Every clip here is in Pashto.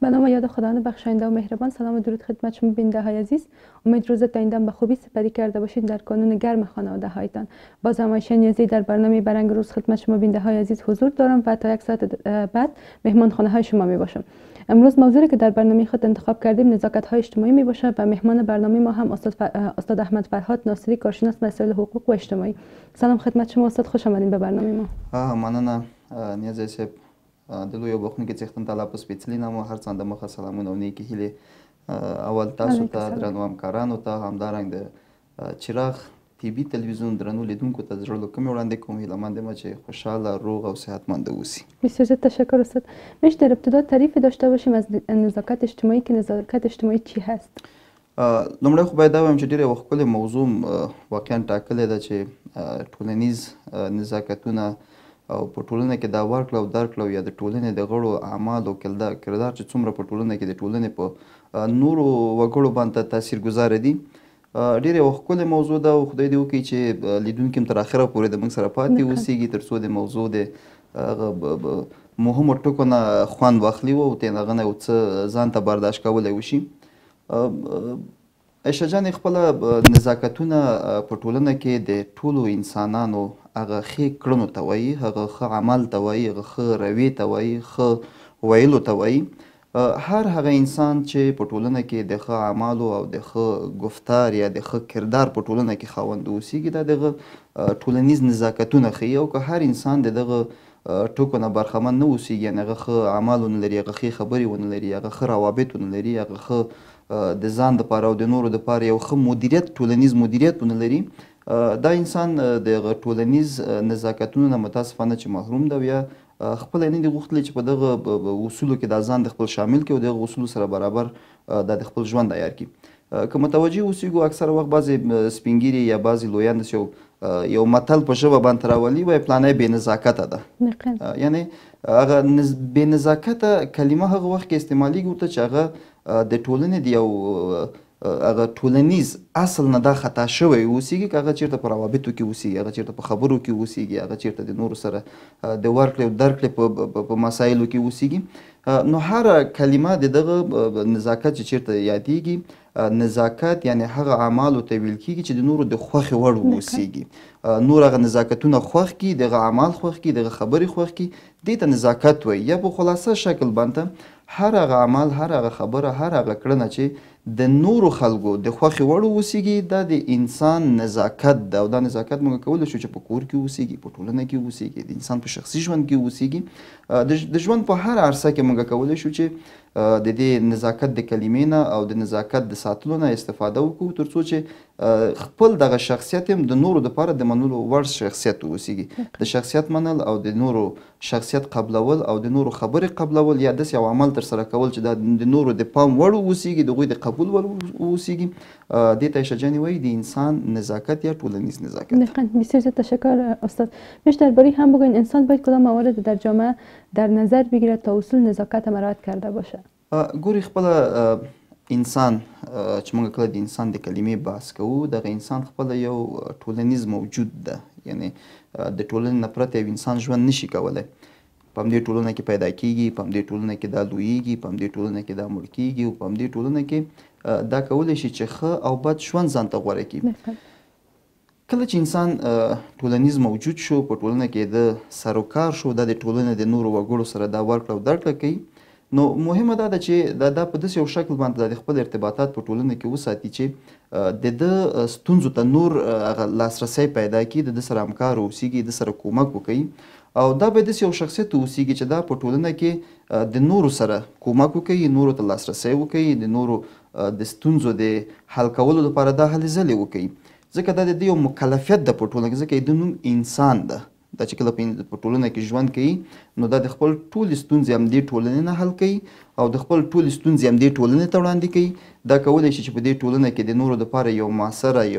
به نام یاد خداوند بخشاینده و مهربان. سلام و درود خدمت شما بیننده های عزیز. امید روزت آینده‌ام به خوبی سپری کرده باشید در کانون گرم خانواده هایتان. باز هم آیشه نیازی در برنامه برنگ روز خدمت شما بیننده های عزیز حضور دارم و تا یک ساعت بعد مهمان خانه های شما می باشم. امروز موضوعی که در برنامه خود انتخاب کردیم نزاکت های اجتماعی می باشه و مهمان برنامه ما هم استاد احمد فرهاد ناصری، کارشناس مسائل حقوق و اجتماعی. سلام خدمت شما استاد، خوش آمدین به برنامه ما. مننه نیازی صاحب. د لویو بخښونکي څښتن تعالی په سپېڅلي نامه هر څه د مخه سلامونه او نیکې هیلې اول تاسو ته درنو همکارانو ته همدارنګ د چراغ ټي وي تلویزیون درنو لیدونکو ته زړه له کومې وړاندې کوم هیلهمند یم چې خوشحاله روغ او صحتمند اوسي. بسیار زیاد تشکر استاد. میشه در ابتدا تعریفی داشته باشیم از نزاکت اجتماعی که نزاکت اجتماعی چی هست؟ لومړی خو باید دا ووایم چې ډېره یوه ښکلې موضوع واقعا ټاکلې ده چې ټولنیز نزاکتونه او په ټولنه کې دا ورکړه او درکړه یا د ټولنې د غړو اعمال او کردار چې څومره په ټولنه کې د ټولنې په نورو وګړو باندې تاثیرګذاره دي، ډېره یوه ښکلې موضوع ده او خدای دې وکړي چې لیدونکي هم تر اخره پورې د موږ سره پاتې اوسېږي تر څو د موضوع د مهمو ټکو نه خوند واخلي او ترې هغه نه یو څه ځان ته برداشت کولی وشي. عایشه جانې خپله نزاکتونه په ټولنه کې د ټولو انسانانو هغه ښې کړنو ته وایي، هغه ښه عمل ته وایي، هغه ښه رویې ته وایي، ښه ویلو ته وایي. هر هغه انسان چې په ټولنه کې د ښه اعمالو او د ښه گفتار یا د ښه کردار په ټولنه کې خاوند اوسیږي، دا دغه ټولنیز نزاکتونه ښیي. او که هر انسان د دغه ټکو نه برخمن نه اوسیږي، یعنې هغه ښه اعمال ونه لري، هغه ښې خبرې ونه لري، هغه ښه روابط ونه لري، هغه ښه د ځان دپاره او د نورو دپاره یو ښه مدیریت ټولنیز مدیریت ونه لري، دا انسان دغه ټولنیز نزاکتونو نه متاسفانه چې محروم ده، یا خپله نه دي غوښتلی چې په دغه اصولو کې دا ځان د خپل شامل کړي او دغه اصولو سره برابر دا د خپل ژوند عیار کړي. که متوجه اوسېږو اکثره وخت بعضې سپین ږیري یا بعضې لویان داسې یو متل په ژبه باندې راولي، وایي پلانی بې نزاکته ده. یعنې هغه بې نزاکته کلمه هغه وخت کې استعمالیږي ورته چې هغه د ټولنې د یو هغه ټولنیز اصل نه دا خطا شوی اوسیږي، که هغه چېرته په روابطو کې اوسیږي، هغه چېرته په خبرو کې اوسیږي، هغه چېرته د نورو سره د ورکړې او درکړې په مسایلو کې اوسیږي. نو هره کلمه د دغه نزاکت چې چېرته یادیږي، نزاکت یعنې هغه اعمالو ته ویل کېږي چې د نورو د خوښې وړ اوسیږي. نور هغه نزاکتونه خوښ کړي، دغه اعمال خوښ کړي، دغه خبرې خوښ کړي، دې ته نزاکت وایي. یا په خلاصه شکل باندې هر هغه عمل، هر هغه خبره، هر هغه کړنه چې د نورو خلکو د خوښې وړ اوسیږي، دا د انسان نزاکت ده. او دا نزاکت موږ کولی شو چې په کور کې اوسیږي، په ټولنه کې اوسیږي، د انسان په شخصي ژوند کې اوسیږي، د ژوند په هر عرصه کې موږ کولی شو چې د دې نزاکت د کلمې نه او د نزاکت د ساتلو نه استفاده وکړو، تر څو چې خپل دغه شخصیت هم د نورو دپاره د منلو وړ شخصیت اوسیږي. د شخصیت منل او د نورو شخصیت قبلول او د نورو خبرې قبلول یا داسې یو عمل ترسره کول چې دا د نورو د پام وړ اوسیږي، د هغوی د قبول وړ اوسیږي، دې ته عایشه جانې وایي د انسان نزاکت یا ټولنیز نزاکت. بسیار زیاد تشکر استاد. میشه درباره هم بگوین انسان باید کدام موارد در جامعه در نظر بگیرد تا اصول نزاکت مراعات کرده باشه؟ ګوري خپله انسان چې موږ کله د انسان د کلمې بحث کوو، دغه انسان خپله یو ټولنیز موجود ده. یعنې د ټولنې نه پرته یو انسان ژوند نشي کولی. په همدې ټولنه کې پیدا کیږي، په همدې ټولنه کې دا لویږي، په همدې ټولنه کې دا مړ کیږي او په همدې ټولنه کې دا کولی شي چې ښه او بد ژوند ځان ته غوره کړي. کله چې انسان ټولنیز موجود شو، په ټولنه کې د سر و کار شو، دا د ټولنې د نورو وګړو سره دا ورکړه او درکړه کوي، نو مهمه دا ده چې دا په داسې یو شکل باندې د خپل ارتباطات په ټولنه کې وساتي چې د ده ستونزو ته نور هغه لاسرسی پیدا کړي، د ده سره همکار اوسیږي، د سره کومک وکوي. او دا باید داسې یو شخصیت اوسیږي چې دا په ټولنه کې د نورو سره کومک وکوي، نورو ته لاسرسی وکوي، د نورو د ستونزو د حل کولو لپاره دا هلې ځلې وکوي. ځکه دا د ده یو مکلفیت ده په ټولنه کې، ځکه د نوم انسان ده. دا چې کله په ټولنه کې ژوند کوي، نو دا د خپل ټولې ستونزې همدې ټولنې نه حل کوي او د خپل ټولې ستونزې همدې ټولنې ته وړاندې کوي. دا کولی شي چې په دې ټولنه کې د نورو دپاره یو مؤثره یو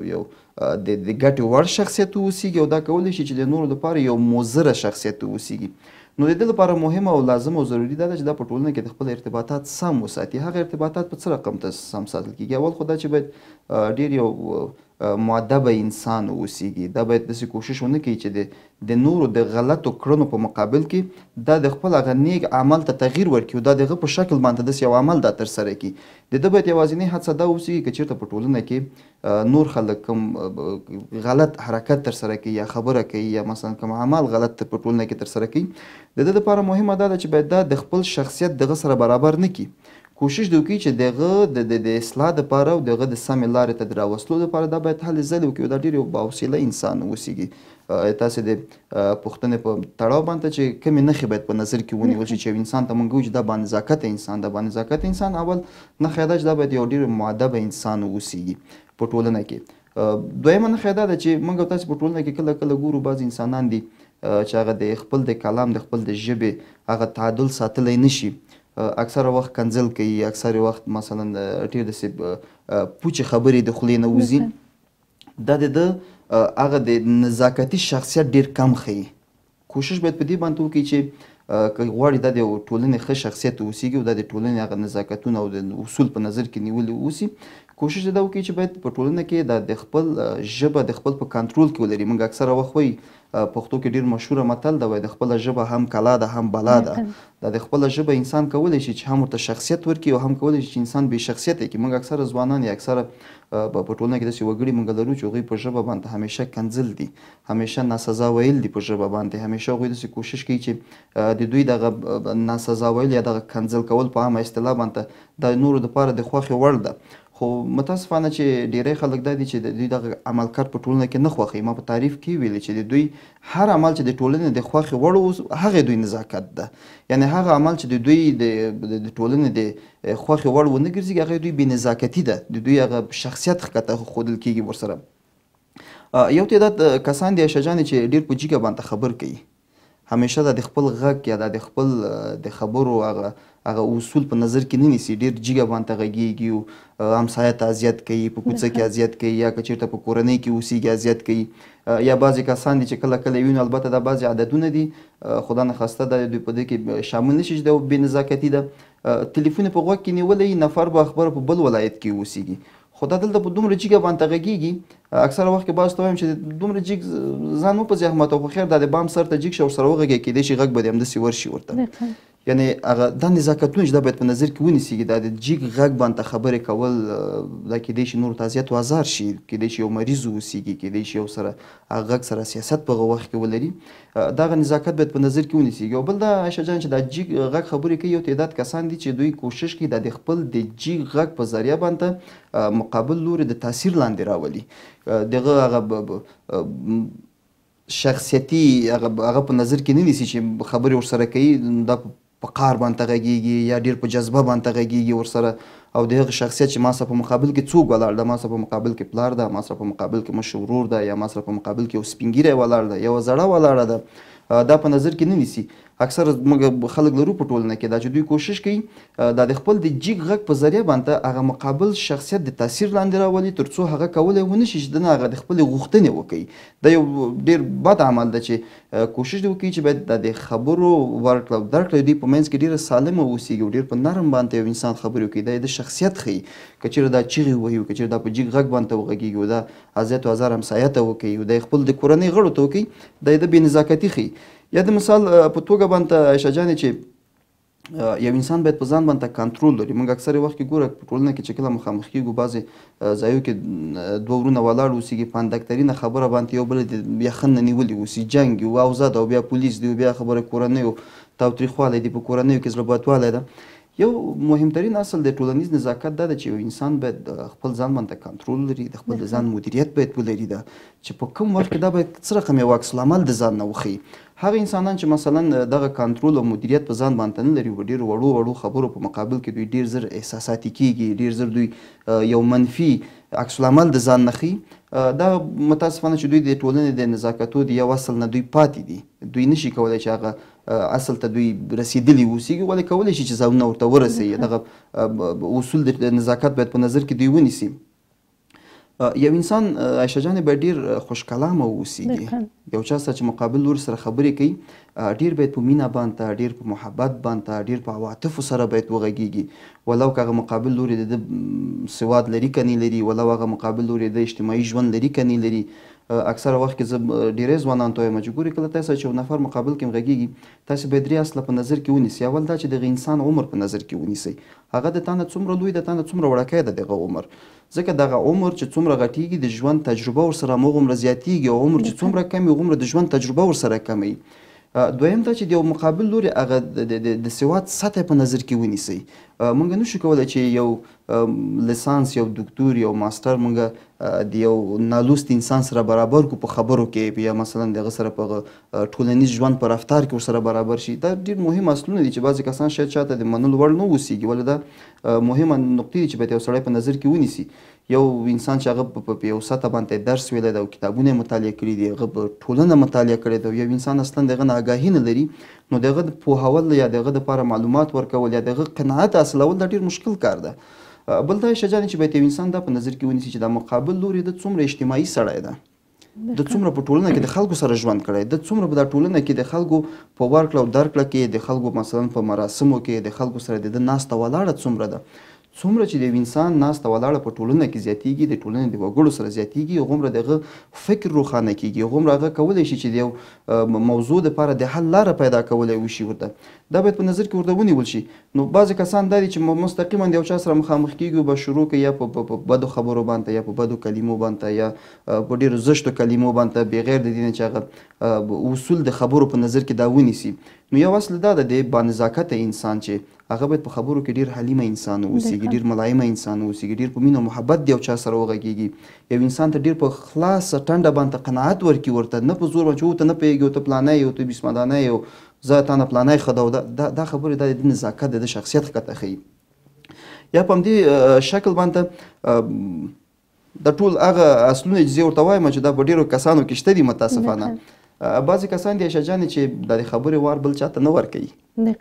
د ګټې وړ شخصیت واوسیږي، او دا کولی شي چې د نورو دپاره یو مضره شخصیت واوسیږي. نو د دې لپاره مهمه او لازمه او ضروري دا ده چې دا په ټولنه کې د خپل ارتباطات سم وساتي. هغه ارتباطات په څه رقم ته سم ساتل کېږي؟ اول خو دا چې باید ډېر یو مؤدبه انسان اوسیږي. دا باید داسې کوشش ونه کوي چې د نورو د غلطو کړنو په مقابل کې دا د خپل هغه نیک عمل ته تغییر ورکړي او دا د هغه په شکل باندې داسې یو عمل دا ترسره کړي. د ده باید یوازینۍ هڅه دا اوسیږي که چېرته په ټولنه کې نور خلک کوم غلط حرکت ترسره کوي یا خبره کوي یا مثلا کوم عمل غلط په ټولنه کې ترسره کوي، د ده دپاره مهمه دا ده چې باید دا د خپل شخصیت دغه سره برابر نه کړي. کوشش دې وکړي چې دغه د اصلاح دپاره او دغه د سمې لارې ته د راوستلو دپاره دا باید هلې ځلې وکړي او دا ډېر یو باحوصله انسان اوسیږي. تاسې د پوښتنې په تړاو باندې چې کومې نښې باید په نظر کې ونیول شي چې یو انسان ته موږ وایو چې دا بانضاکته انسان ده. بانضاکته انسان اول نښه دا چې دا باید یو ډېر مؤدبه انسان اوسیږي په ټولنه کې. دویمه نښه دا ده چې موږ او تاسې په ټولنه کې کله کله ګورو بعض انسانان دي چې هغه د خپل د کلام د خپل د ژبې هغه تعادل ساتلی نشي، اکثره وخت کنځل کوي، اکثره وخت مثلا ډېر داسې پوچې خبرې د خولې نه وځي. دا د ده هغه د نزاکتي شخصیت ډېر کم ښیي. کوشش باید په دې باندې وکړي چې که غواړي دا د یو ټولنې ښه شخصیت اوسیږي او دا د ټولنې هغه نزاکتونه او د اصول په نظر کې نیولي اوسي، کوشش دا وکړي چې باید په ټولنه کې دا د خپل ژبه د خپل په کنټرول کې ولري. موږ اکثره وخت وایي پښتو کې ډېر مشهوره متل ده، وایي د خپله ژبه هم کلا ده هم بلا ده. دا د خپله ژبه انسان کولی شي چې هم ورته شخصیت ورکړي او هم کولی شي چې انسان بې شخصیته کړي. موږ اکثره ځوانان یا اکثره په ټولنه کې داسې وګړي موږ لرو چې هغوی په ژبه باندې همیشه کنځل دي، همیشه ناسزا ویل دي په ژبه باندې، همیشه هغوی داسې کوشش کوي چې د دوی دغه ناسزا ویل یا دغه کنځل کول په عامه اصطلاح باندې د نورو دپاره د خوښې وړ ده. خو متاسفانه چې ډیری خلک دا دي چې د دوی دغه عمل کرد په ټولنه کې نه خوښوي. ما په تعریف کې ویلي چې د دوی هر عمل چې د ټولنې د خوښې وړ اوس هغې دوی نزاکت ده، یعنې هغه عمل چې د دوی د ټولنې د خوښې وړ ونه ګرځي هغه دوی بې نزاکتي ده، د دوی هغه شخصیت ښکته ښودل کېږي ورسره. یو تعداد کسان دي عایشه جانې چې ډېر په جګه باندې خبر کوي، همیشه دا د خپل غږ یا د خپل د خبرو هغه اصول په نظر کې نه نیسي، ډېر جګه باندې غږېږي او همسایه ته اذیت کوي، په کوڅه کې اذیت کوي یا که چېرته په کورنۍ کې اوسېږي اذیت کوي. یا بعضې کسان دي چې کله کله وینو، البته دا بعضې عادتونه دي خدا نخواسته دا دوی په دې کې شامل نه شي چې دا بې نزاکتي ده. تلیفون په غوږ کې نیولی نفر به خبره په بل ولایت کې اوسېږي، خو دا دلته په دومره جګه باندې غږېږي. اکثره وخت کې بعض ته وایم چې دومره جګ ځان مه په زحمت او خو خیر دا د بام سر ته جګ شه ورسره وغږېږي، کیدای شي غږ به دې همداسې ورشي ورته. یعنې هغه دا نزاکتونه چې دا باید په نظر کې ونیسي، دا د جګ غږ باندې خبرې کول دا کیدای شي نورو ته اذیت و ازار شي، کیدای شي یو مریض اوسېږي، کیدای شي یو سره هغه غږ سره سیاست په هغه وخت کې ولري. دغه نزاکت باید په نظر کې ونیسي. یو بل دا عایشه جان چې دا جګ غږ خبرې کوي، یو تعداد کسان دي چې دوی کوشش کوي دا د خپل د جګ غږ په ذریعه باندې مقابل لوري د تاثیر لاندې راولي. دغه هغه شخصیتي هغه په نظر کې نه نیسي چې خبرې ورسره کوي دا په قار باندې غږېږي یا ډېر په جذبه باندې غږېږي ورسره، او د هغه شخصیت چې ما سره په مقابل کې څوک ولاړ ده، ما سره په مقابل کې پلار ده، ما سره په مقابل کې مشر ورور ده، یا ما سره په مقابل کې یو سپین ږیری ولاړ ده، یوه زړه ولاړه ده، دا په نظر کې نه نیسي. اکثره موږ خلک لرو په ټولنه کې دا چې دوی کوشش کوي دا د خپل د جګ غږ په ذریعه باندې هغه مقابل شخصیت د تاثیر لاندې راولي تر څو هغه کولی ونه شي چې دنه هغه د خپلې غوښتنې وکړي. دا یو ډېر بد عمل ده چې کوشش دې وکړي چې باید دا د خبرو ورکړه او درکړه دوی په منځ کې ډېره سالمه اوسېږي او ډېر په نرم باندې یو انسان خبرې وکړي. دا د شخصیت ښیي. که چېرې دا چیغې ووایي، که چېرې دا په جګ غږ باندې وغږېږي او دا اذیت و ازار همسایه ته وکړي او دا خپل د کورنۍ غړو ته وکړي، دا د بې نزاکتي ښیي. یا د مثال په توګه باندې عایشه جانې چې یو انسان باید په ځان باندې کنټرول لري. موږ اکثره وخت کې ګوره په ټولنه کې چې کله مخامخ کېږو بعضې ځایو کې دوه ورونه ولاړ اوسېږي، په اندکترینه خبره باندې یو بل د یخن نه نیولي اوسي، جنګ یو اوزه ده او بیا پولیس دی او بیا خبره کورنیو تاوتریخوالی دی، په کورنیو کې زړه بدوالی ده. یو مهمترین اصل د ټولنیز نزاکت دا ده چې یو انسان باید خپل ځان باندې کنټرول لري، د خپل د ځان مدیریت باید ولري، ده چې په کوم وخت کې دا باید څه رقم یو عکس العمل د ځان نه وښیي. هغه انسانان چې مثلا دغه کنټرول او مدیریت په ځان باندې نه لري، په ډېرو وړو خبرو په مقابل کې دوی ډېر زر احساساتي کېږي، ډېر زر دوی یو منفي عکس العمل د ځان نه ښیي. دا متاسفانه چې دوی د ټولنې د نزاکتو د یو اصل نه دوی پاتې دي، دوی نشي کولی چې هغه اصل ته دوی رسېدلي اوسېږي، ولې کولی شي چې ځانونه ورته ورسوي. دغه اصول د نزاکت باید په نظر کې دوی ونیسي. یو انسان عایشه جانې باید ډېر خوش کلامه واوسیږي. یو چا سره چې مقابل لوري سره خبرې کوي ډېر باید په مینه باندې، ډېر په محبت باندې، ډېر په عواطفو سره باید وغږیږي. ولو که هغه مقابل لوري د سواد لري که نه لري، ولو هغه مقابل لوري د اجتماعي ژوند لري که نه لري. اکثره وخت کې زه ډېری ځوانانو ته وایم چې ګورئ کله تاسو چې یو نفر مقابل کې غږیږي تاسو باید 3 اصله په نظر کې ونیسئ. اول دا چې دغه انسان عمر په نظر کې ونیسئ، هغه د تا نه څومره لوی، د تا نه څومره وړوکی ده دغه عمر. ځکه دغه عمر چې څومره غټیږي د ژوند تجربه ورسره هماغومره زیاتیږي، او عمر چې څومره کم وي هغومره د ژوند تجربه ورسره کمه وي. دویم دا چې د یو مقابل لوري هغه د سواد سطح په نظر کې ونیسئ. موږ نشو کولی چې یو لیسانس، یو دکتور، یو ماستر موږ د یو نالوست انسان سره برابر کو په خبرو کې، یا مثلا دغه سره په ټولنیز ژوند په رفتار کې ورسره برابر شي. دا ډېر مهم اصلونه دي چې بعضې کسان شاید چاته د منلو وړ نه اوسېږي، ولې دا مهمه نقطې دي چې باید یو سړی په نظر کې ونیسي. یو انسان چې هغه په یو سطح باندې درس ویلی ده او کتابونه یې مطالعه کړي دي، هغه په ټولنه مطالعه کړې ده، یو انسان اصلا دغه نه آګاهي نه لري، نو دغه د پوهول یا دغه دپاره معلومات ورکول یا دغه قناعت حاصلول دا ډېر مشکل کار ده. بل دا عایشه جانې چې باید یو انسان دا په نظر کې ونیسي چې دا مقابل لوري د څومره اجتماعي سړی ده، د څومره په ټولنه کې د خلکو سره ژوند کړی، د څومره په دا ټولنه کې د خلکو په ورکړه او درکړه کې، د خلکو مثلا په مراسمو کې د خلکو سره د ناسته ولاړه څومره ده. څومره چې د یو انسان ناسته ولاړه په ټولنه کې زیاتیږي، د ټولنې د وګړو سره زیاتیږي، هغومره دغه فکر روښانه کیږي، هغومره هغه کولی شي چې د یو موضوع دپاره د حل لاره پیدا کولی وشي ورته. دا باید په نظر کې ورته ونیول شي. نو بعضې کسان دا دي چې مستقیما د یو چا سره مخامخ کیږي او به شروع کوي یا په بدو خبرو باندې، یا په بدو کلمو باندې، یا په ډېرو زشتو کلمو باندې، بغیر د دې نه چې هغه اصول د خبرو په نظر کې دا ونیسي. نو یو اصل دا ده د بانزاکته انسان چې هغه باید په خبرو کې ډېر حلیمه انسان اوسیږي، ډېر ملایمه انسان اوسیږي، ډېر په مینه او محبت د یو چا سره وغږیږي. یو انسان ته ډېر په خلاصه ټنډه باندې قناعت ورکړي، ورته نه په زور باندې چې ته نه پوهېږې او ته پلانی یې او ته بسمدانه یې او زه تا نه پلانی ښه ده. دا خبرې دا د نزاکت د شخصیت ښکته ښیي. یا په همدې شکل باندې د ټول هغه اصلونه چې زه ورته وایم چې دا په ډېرو کسانو کې شته دي متاسفانه. بعضې کسان دي عایشه جانې چې د خبرې وار بل چاته نه ورکوي.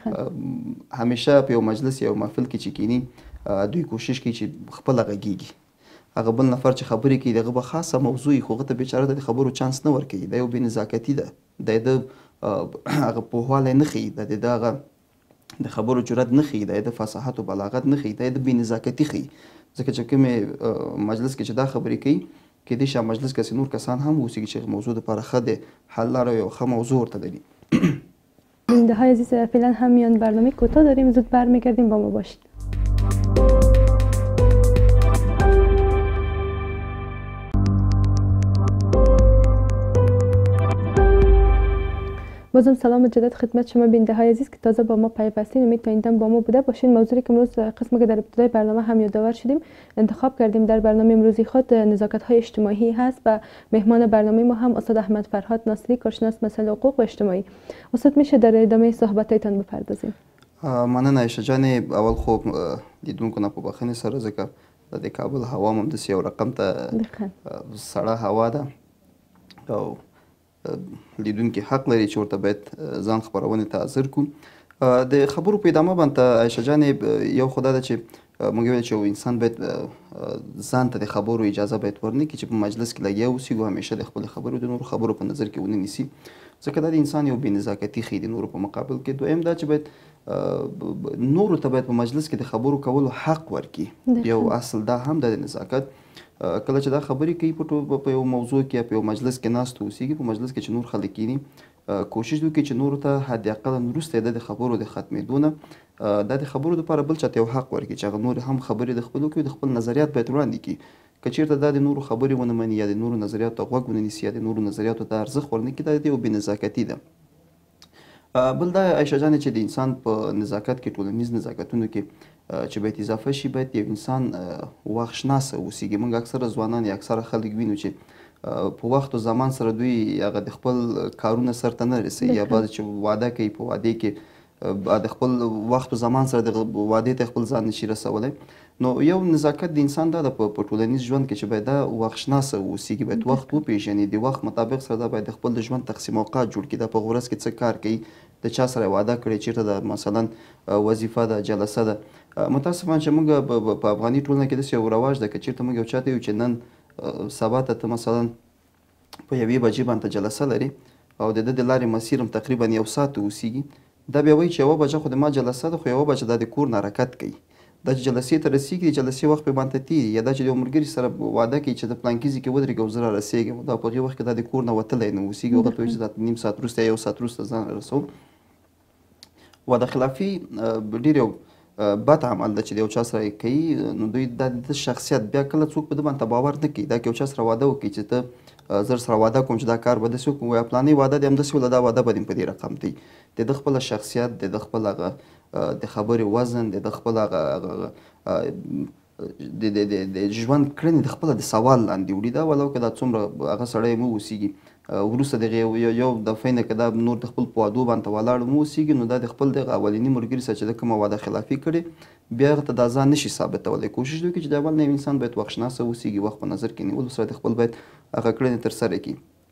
همیشه په یو مجلس یا یو محفل کې چې کینی دوی کوشش کوي چې خپله غږیږي، هغه بل نفر چې خبرې کوي دغه به خاصه موضوع وي، خو هغه ته بېچاره د خبرو چانس نه ورکوي. دا یو بېنزاکتي ده، د هغه پوهوالی نه ښیي، د هغه د خبرو جرأت نه ښیي، د فصاحت او بلاغت نه ښیي، د بېنزاکتي ښیي. ځکه چې کومې مجلس کې چې دا خبرې کوي کېدای شي مجلس کې نور کسان هم اوسېږي چې موضوع دپاره ښه دی، حل لاره یو ښه موضوع ورته لري. بیننده‌های عزیز فعلا هم میان برنامه کوتاه داریم، زود برمیگردیم، با ما باشید. بازم سلام مجدد خدمت شما بیننده‌های عزیز که تازه با ما پیوستین. امید تا این دم با ما بوده باشین. موضوعی که امروز قسمی که در ابتدای برنامه هم یادآور شدیم انتخاب کردیم در برنامه امروزی خود نزاکت‌های اجتماعی هست و مهمان برنامه ما هم استاد احمد فرهاد ناصری، کارشناس مسائل حقوق و اجتماعی. استاد میشه در ادامه صحبتایتان بپردازیم؟ مننه عایشه جانې. اول خو لیدونکو نه په بخښنې سره ځکه د کابل هوا هم همداسې یو رقم ته سړه هوا ده او لیدونکي حق لري چې ورته باید ځان خپرونې ته حاضر کړو. د خبرو په ادامه باندې عایشه جانې یو خو دا ده چې موږ ویل چې یو انسان باید ځان ته د خبرو اجازه باید ورنکړي چې په مجلس کې لګیا اوسي او همیشه د خپلې خبرو د نورو خبرو په نظر کې ونه نیسي، ځکه دا د انسان یو بېنزاکتي ښیي د نورو په مقابل کې. دویم دا چې باید نورو ته باید په مجلس کې د خبرو کولو حق ورکړي. یو اصل دا هم د نزاکت. کله چې دا خبرې کوي په یو موضوع کې یا په یو مجلس کې ناست اوسېږي، په مجلس کې چې نور خلک کیني، کوشش وکړي چې نورو ته حد اقل وروسته د خبرو د ختمېدو نه دا د خبرو دپاره بل چاته یو حق ورکړي چې هغه نور هم خبرې د خپلو کوي، د خپل نظریات باید وړاندې کړي. که چېرته دا د نورو خبرې ونه مني یا د نورو نظریاتو ته غوږ ونه نیسي یا د نورو نظریاتو ته ارزښت ورنه کړي، دا یو بېنزاکتي ده. بل دا عایشه جانې چې د انسان په نزاکت کې، ټولنیز نزاکتونو کې چې باید اضافه شي، باید یو انسان وخت شناسه اوسېږي. موږ اکثره ځوانان یا اکثره خلک وینو چې په وخت و زمان سره دوی هغه د خپل کارونه سرته نه رسوي، یا بعضې چې واده کوي په واده کې د خپل وخت و زمان سره د واده ته خپل ځان نشي رسولی. نو یو نزاکت د انسان دا ده په ټولنیز ژوند کې چې باید دا وخت شناسه اوسېږي، باید وخت وپېژني، د وخت مطابق سره دا باید د خپل د ژوند تقسیم اوقات جوړ کړي. دا په ورځ کې څه کار کوي، د چا سره واده کړی، چېرته د مثلا وظیفه ده، جلسه ده. متاسفانه چې موږ په افغاني ټولنه کې داسې یو رواج ده که چېرته موږ یو چا ته یو چې نن سبا ته مثلا په 1 بجې باندې جلسه لري او د ده د لارې مسیر هم تقریبا 1 ساعت اوسیږي، دا بیا وایي چې 1 بجه خو د ما جلسه ده، خو 1 بجه دا د کور نه حرکت کوي. دا چې جلسې ته رسېږي د جلسې وخت پرې باندې تېري، یا دا چې د یو ملګري سره واده کوي چې د پلانکي ځای کې ودرېږه او زه رارسېږم، دا په هغې وخت کې دا د کور نه وتلی نه اوسېږي، هغه ته وایي چې دا 1 ساعت وروسته یا 1 ساعت وروسته ځان رارسوم. واده خلافي ډېر یو بد عمل ده چې د یو چا سره یې کوي، نو دوی دا د شخصیت بیا کله څوک په ده باندې باور نه کوي. دا که یو چا سره واده وکړي چې ته زه سره واده کوم چې دا کار به داسې وکړو، وایي پلانۍ واده دی همداسې وله، دا واده به دې په دې رقم دی. د ده خپله شخصیت، د ده خپل هغه د خبرې وزن، د ده خپل هغه د ژوند کړنې د خپله د سوال لاندې وړي. دا ولو که دا څومره هغه سړی مو اوسېږي، وروسته دغه یو دفعې نه که دا نور د خپل په وعدو باندې ولاړ مو اوسېږي، نو دا د خپل دغه اولیني ملګري سره چې د کومه واده خلافي کړې بیا هغه ته دا ځان نشي ثابتولی. کوشش وکړي چې د اول نه یو انسان باید وخت شناسه اوسېږي، وخت په نظر کې نیولو سره د خپل باید هغه کړنې ترسره کړي.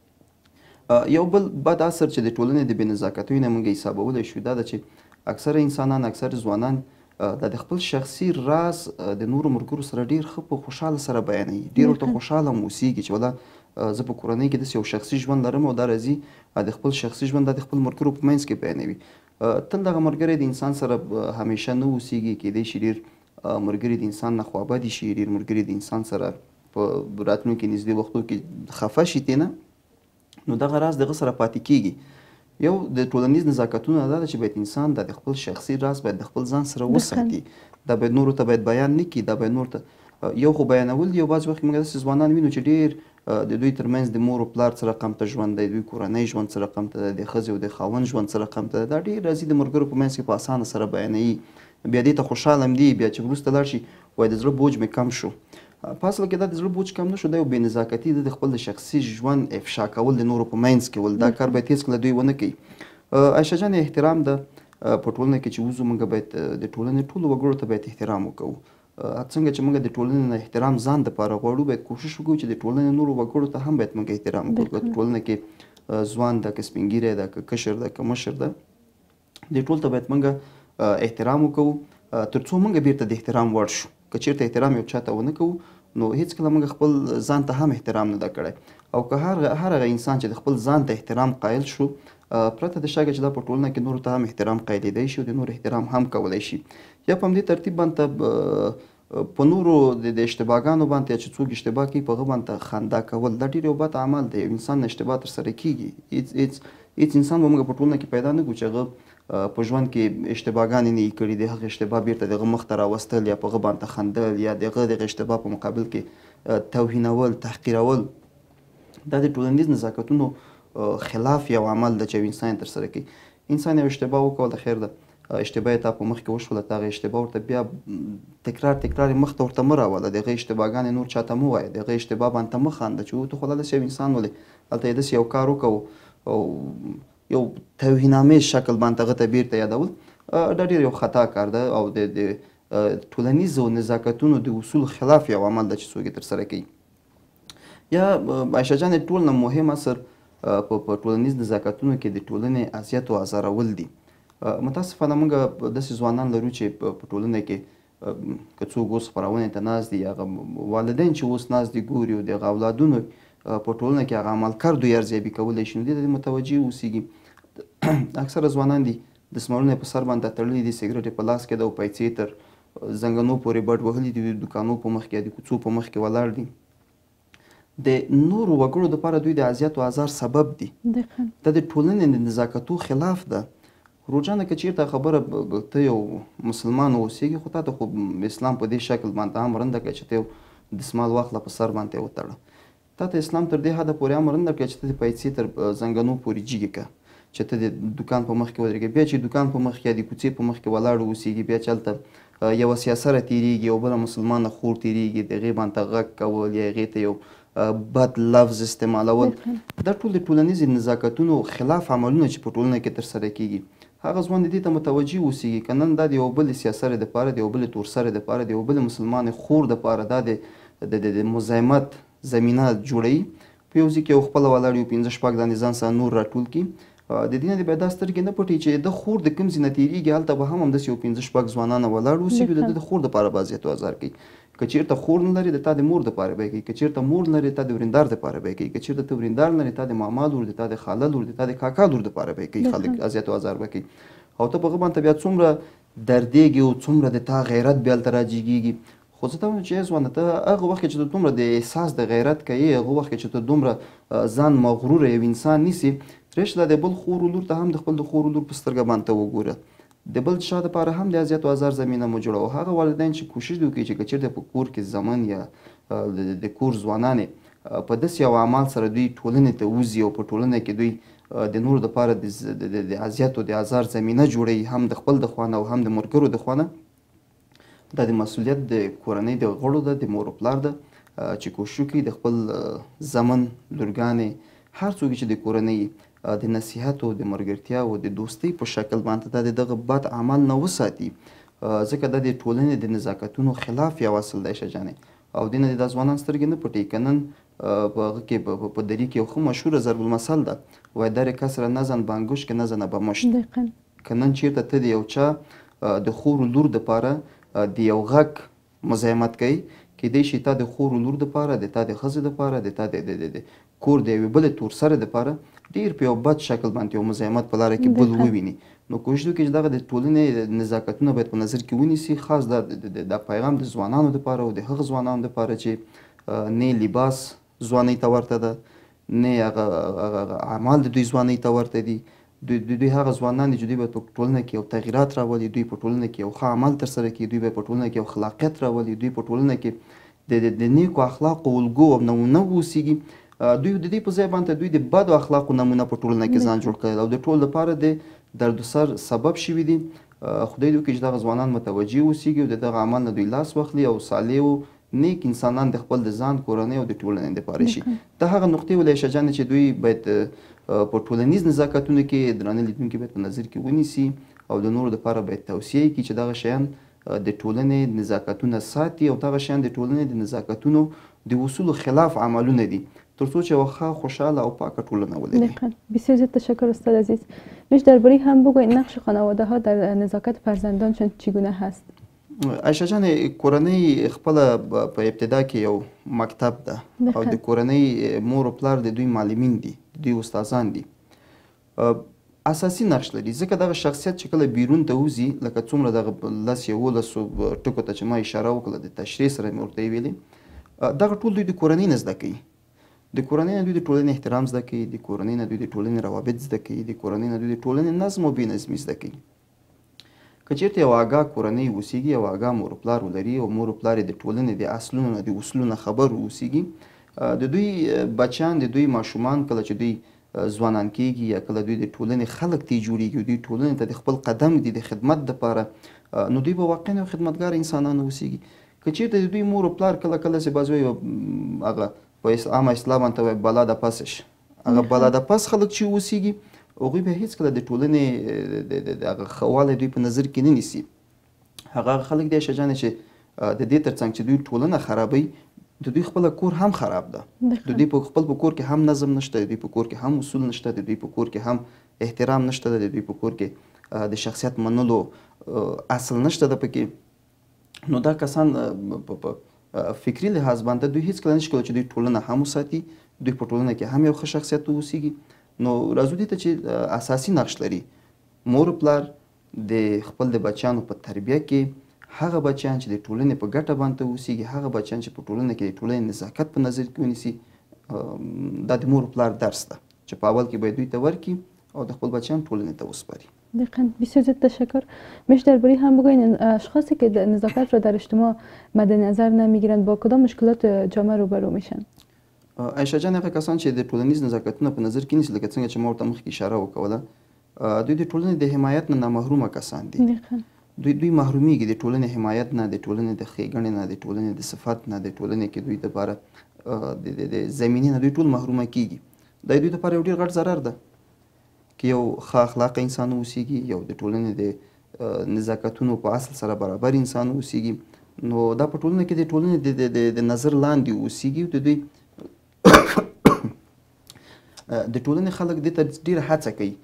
یو بل بد اثر چې د ټولنې د بې نزاکتیو نه موږ حسابولی شو دا ده چې اکثره انسانان، اکثر ځوانان دا د خپل شخصي راز د نورو ملګرو سره ډېر ښه په خوشحاله سره بیانوي، ډېر ورته خوشحاله هم اوسېږي چې ولا زه په کورنۍ کې داسې یو شخصي ژوند لرم او دا راځي د خپل شخصي ژوند دا د خپل ملګرو په منځ کې بیانوي. تل دغه ملګری د انسان سره همیشه نه اوسېږي، کیدای شي ډېر ملګري د انسان نه خوابدي شي، ډېر ملګري د انسان سره په راتلونکي نږدې وختو کې خفه شي ترېنه، نو دغه راز دغه سره پاتې کېږي. یو د ټولنیز نزاکتونه دا ده چې باید انسان د خپل شخصي راز باید د خپل ځان سره وساتي، دا باید نورو ته باید بیان نه کړي، دا باید نورو ته یو خو بیانول دي، یو بعضې وخت کې موږ داسې ځوانان وینو چې ډېر د دوی ترمنځ د مور او پلار څه رقم ته ژوند دی، دوی کورنۍ ژوند څه رقم ته ده، د ښځې او د خاوند ژوند څه رقم ته ده، دا ډېر راځي د ملګرو په منځ کې په اسانه سره بیانوي، بیا دې ته خوشحاله هم دي، بیا چې وروسته لاړ شي وایي د زړه بوج مې کم شو. په اصل کې دا د زړه بوج کم نه شو، دا یو بې نزاکتي ده، د خپل د شخصي ژوند افشا کول د نورو په منځ کې ول، دا کار باید هېڅکله دوی ونه کوي. عایشه جان، احترام ده په ټولنه کې چې وځو موږ باید د ټولنې ټولو وګړو ته باید احترام وکړو. څنګه چې موږ د ټولنې نه احترام ځان دپاره غواړو، باید کوشش وکړو چې د ټولنې نورو وګړو ته هم باید موږ احترام وکړو. په ټولنه کې ځوان ده، که سپین ږیری ده، که کشر ده، که مشر ده، دې ټولو ته باید موږ احترام وکړو تر څو موږ بیرته د احترام وړ شو. که چېرته احترام یو چا ته ونه کوو نو هېڅکله موږ خپل ځان ته هم احترام نه ده کړی. او که هر هغه انسان چې د خپل ځان ته احترام قایل شو، پرته د شکه چې دا په ټولنه کې نورو ته هم احترام قایلېدی شي او د نورو احترام هم کولی شي. یا په همدې ترتیب باندې په نورو د اشتباهګانو باندې چې څوک اشتباه کوي په هغه باندې خندا کول، دا ډېر یو بد عمل دی. یو انسان نه اشتباه ترسره کېږي، هېڅ انسان به موږ په ټولنه کې پیدا نه کړو چې هغه په ژوند کې اشتباهګانې نه یې کړي، د هغه اشتباه بیرته د هغه مخ ته راوستل یا په هغه باندې خندل یا د هغه دغه اشتباه په مقابل کې توهینول، تحقیرول، دا د ټولنیز نزاکتونو خلاف یو عمل ده چې یو انسان یې ترسره کوي. انسان یو اشتباه وکړله، خیر ده، اشتباه یې تا په مخ کې وشوله، ته هغه اشتباه ورته بیا تکرار یې مخ ته ورته مه راوله، د هغې اشتباهګانې نور چاته مه وایه، د هغې اشتباه باندې مه خانده چې ته خو داسې یو انسان ولې هلته یې داسې یو کار وکړو او یو توهینامیز شکل باندې هغه ته بیرته یادول، دا ډېر یو خطا کار ده او د ټولنیزو نزاکتونو د اصولو خلاف یو عمل ده چې څوک یې ترسره کوي. یا عایشه جان، ټول نه مهم اثر په ټولنیز نزاکتونو کې د ټولنې اذیت او ازارول دي. متاسفانه موږ داسې ځوانان لرو چې په ټولنه کې که څوک اوس خپرونې ته ناست دي، هغه والدین چې اوس ناست دي ګوري او د هغه اولادونو په ټولنه کې هغه عملکار دوی ارزیابي کولی شي، نو دې ته متوجه اوسېږي. اکثره ځوانان دي دسمالونه یې په سر باندې تړلي دي، سګرټ یې په لاس کې ده او پیسې تر زنګنو پورې بډ وهلي دي، د دوکانو په مخ کې، د کوڅو په مخ کې ولاړ دي. د نورو وګړو دپاره دوی د اذیت او ازار سبب دي. دا د ټولنې د نزاکتو خلاف ده. روجانه که چېرته خبره ته یو مسلمان اوسېږي، خو تا ته خو اسلام په دې شکل باندې امر نه درکړی چې ته یو دسمال واخله په سر باندې وتړه. تا ته اسلام تر دې حده پورې امر نه درکړی چې ته د پیسې تر زنګنو پورې جګې کړه، چې ته د دوکان په مخ کې ودرېږې. بیا چې دوکان په مخ کې یا د کوڅې په مخ کې ولاړ اوسېږي، بیا چې هلته یوه سیاسره تېرېږي، یو بله مسلمانه خور تېرېږي، د هغې باندې غږ کول یا هغې ته یو بد لفظ استعمالول، دا ټول د ټولنیزو نزاکتونو خلاف عملونه چې په ټولنه کې ترسره کېږي. هغه ځوان دې ته متوجه اوسېږي که نن دا د یو بلې سیاسرې دپاره، د یو بلې تورسرې دپاره، د یو بلې مسلمانې خور دپاره دا د مزاحمت زمینه جوړوي، په یو ځای کې یو خپله ولاړ یو 5-6 دانې ځان سره نور راټول کړي د دې نه د بیا دا سترګې نه پټوي چې د خور د کوم ځای نه تېرېږي هلته به هم همداسې یو 5-6 ځوانان ولاړ اوسېږي د ده د خور دپاره به اذیت او ازار کوي. که چېرته خور نه لري د تا د مور دپاره به یې کوي، که چېرته مور نه لري د تا د ورېندار دپاره به یې کوي، که چېرته ته ورېندار نه لري د تا د ماما لور د تا د خاله لور د تا د کاکا لور دپاره به یې کوي، خلک اذیت او ازار به کوي. او ته په هغه باندې بیا څومره دردېږي او څومره د تا غیرت بیا هلته راجګېږي. خو زه ته وایم چې ځوانه ته هغه وخت کې چې ته دومره د احساس د غیرت کوې، هغه وخت کې چې ته دومره ځان مغروره یو انسان نیسې، راشي دا د بل خور و لور ته هم د خپل د خور و لور په سترګه باندې ته وګوره. د بل چا دپاره هم د اذیت او ازار زمینه مه جوړوه. هغه والدین چې کوشش دې وکړي چې که چېرته په کور کې زمن یا د کور ځوانان په داسې یو اعمال سره دوی ټولنې ته وځي او په ټولنه کې دوی د نورو دپاره د اذیت او د ازار زمینه جوړوي، هم د خپل د خوا نه او هم د ملګرو د خوا نه. دا د مسؤلیت د کورنۍ د غړو ده، د مور و پلار ده چې کوشش وکړي د خپل زمن لورګانې هر څوک چې د کورنۍ د نصیحت او د ملګرتیا او د دوستۍ په شکل باندې دا د دغه بد عمل نه وساتي، ځکه دا د ټولنې د نزاکتونو خلاف یو اصل دی شه جانې. او دې نه دا ځوانان سترګې نه پټوي. که نن په هغه کې په دري کې یو ښه مشهوره ضرب المثل ده، وایي در کسر نزن بانګوش که نزنه به مشت. که نن چېرته ته د یو چا د خور و لور دپاره د یو غږ مزاحمت کوي، کیدای شي تا د خور و لور دپاره، د تا د ښځې دپاره، د تا د کور د یوې بلې تورسرې دپاره ډېر په یو بد شکل باندې یو مزاحمت په لاره کې بل وویني. نو کوشش وکړي چې دغه د ټولنې نزاکتونه باید په نظر کې ونیسي، خاص دا پیغام د ځوانانو دپاره او د هغه ځوانانو دپاره چې نه لباس ځوانۍ ته ورته ده، نه هغه اعمال د دوی ځوانۍ ته ورته دي. دوی هغه ځوانان دي چې دوی باید په ټولنه کې یو تغییرات راولي، دوی په ټولنه کې یو ښه عمل ترسره کړي، دوی باید په ټولنه کې یو خلاقیت راولي، دوی په ټولنه کې د نیکو اخلاقو الګو او نمونه واوسېږي. دوی د دې په ځای باندې دوی د بدو اخلاقو نمونه په ټولنه کې ځان جوړ کړی او د ټولو لپاره د دردسر سبب شوي دي. خدای دې وکړي چې دغه ځوانان متوجه اوسېږي او د دغه عمل نه دوی لاس واخلي او صالح او نیک انسانان د خپل د ځان کورنۍ او د ټولنې دپاره شي. دا هغه نقطې ولې عایشه جانې چې دوی باید په ټولنیز نزاکتونو کې درانه لیدونکي باید په نظر کې ونیسي او د نورو دپاره باید توصیه یې کړي چې دغه شیان د ټولنې نزاکتونه ساتي او دغه شیان د ټولنې د نزاکتونو د اصولو خلاف عملونه دي، تر څو چې یوه ښه خوشحاله او پاکه ټولنه ولري. بسیار زیاد تشکر استاد عزیز. میشه درباره هم بگویید نقش خانواده ها در نزاکت فرزندانشان چگونه هست؟ عایشه جان، کورنۍ خپله په ابتدا کې یو مکتب ده او د کورنۍ مور و پلار د دوی معلمین دي، دوی استادان دي، اساسي نقش لري. ځکه دغه شخصیت چې کله بیرون ته وځي، لکه څومره دغه 10-11 ټکو ته چې ما اشاره وکړه د تشریح سره مې ورته ویلې، دغه ټول دوی د کورنۍ نه زده کوي. د کورنۍ نه دوی د ټولنې احترام زده کوي، د کورنۍ نه دوی د ټولنې روابط زده کوي، د کورنۍ نه دوی د ټولنې نظم او بې نظمي زده کوي. که چېرته یو آګاه کورنۍ اوسېږي، یو آګاه مور و پلار ولري او مور و پلار یې د ټولنې د اصلونو نه د اصولو نه خبر اوسېږي، د دوی بچیان، د دوی ماشومان کله چې دوی ځوانان کېږي یا کله دوی د ټولنې خلک تی جوړېږي، دوی ټولنې ته د خپل قدم دي د خدمت دپاره، نو دوی به واقعا یو خدمتګار انسانان اوسېږي. که چېرته د دوی مور و پلار کله کله چې بعضې وایي هغه په عامه اصطلاح باندې وایي بلا د پسش، هغه بلا د پس خلک چې اوسېږي، هغوی به هېڅکله د ټولنې د هغه ښه والی دوی په نظر کې نه نیسي. هغه خلک دی عایشه جانې چې د دې تر څنګ چې دوی ټولنه خرابوي، د دوی خپله کور هم خراب ده. د دوی په خپل په کور کې هم نظم نشته، د دوی په کور کې هم اصول نشته، د دوی په کور کې هم احترام نشته، د دوی په کور کې د شخصیت منلو اصل نشته ده پکې. نو دا کسان په فکري لحاظ باندې دوی هېڅکله نشي کولی چې دوی ټولنه هم وساتي، دوی په ټولنه کې هم یو ښه شخصیت واوسېږي. نو راځو دې ته چې اساسي نقش لري مور و پلار د خپل د بچیانو په تربیه کې، هغه بچیان چې د ټولنې په ګټه باندې اوسېږي، هغه بچیان چې په ټولنه کې د ټولنې نزاکت په نظر کې ونیسي، دا د مور و پلار درس ده چې په اول کې باید دوی ته ورکړي او د خپل بچیان ټولنې ته وسپاري. دقیقاً. بسیار زیاد تشکر. میشه درباره هم بگوین اشخاصی که نزاکت را در اجتماع مد نظر نمیگیرند با کدام مشکلات جامعه روبرو میشن؟ عایشه جان، هغه کسان چې د ټولنیز نزاکتونه په نظر کې نیسي، لکه څنګه چې ما ورته مخکې اشاره وکوله، دوی د ټولنې د حمایت نه نامحرومه کسان دي. دوی محرومیږي د ټولنې حمایت نه، د ټولنې د ښېګڼې نه، د ټولنې د صفت نه، د ټولنې کې دوی دپاره د زمینې نه دوی ټول محرومه کېږي. دا دوی دپاره یو ډېر غټ ضرر ده که یو ښه اخلاقه انسان اوسېږي، یو د ټولنې د نزاکتونو په اصل سره برابر انسان اوسېږي، نو دا په ټولنه کې د ټولنې د نظر لاندې اوسېږي. د دوی د ټولنې خلک دې ته ډېره هڅه کوي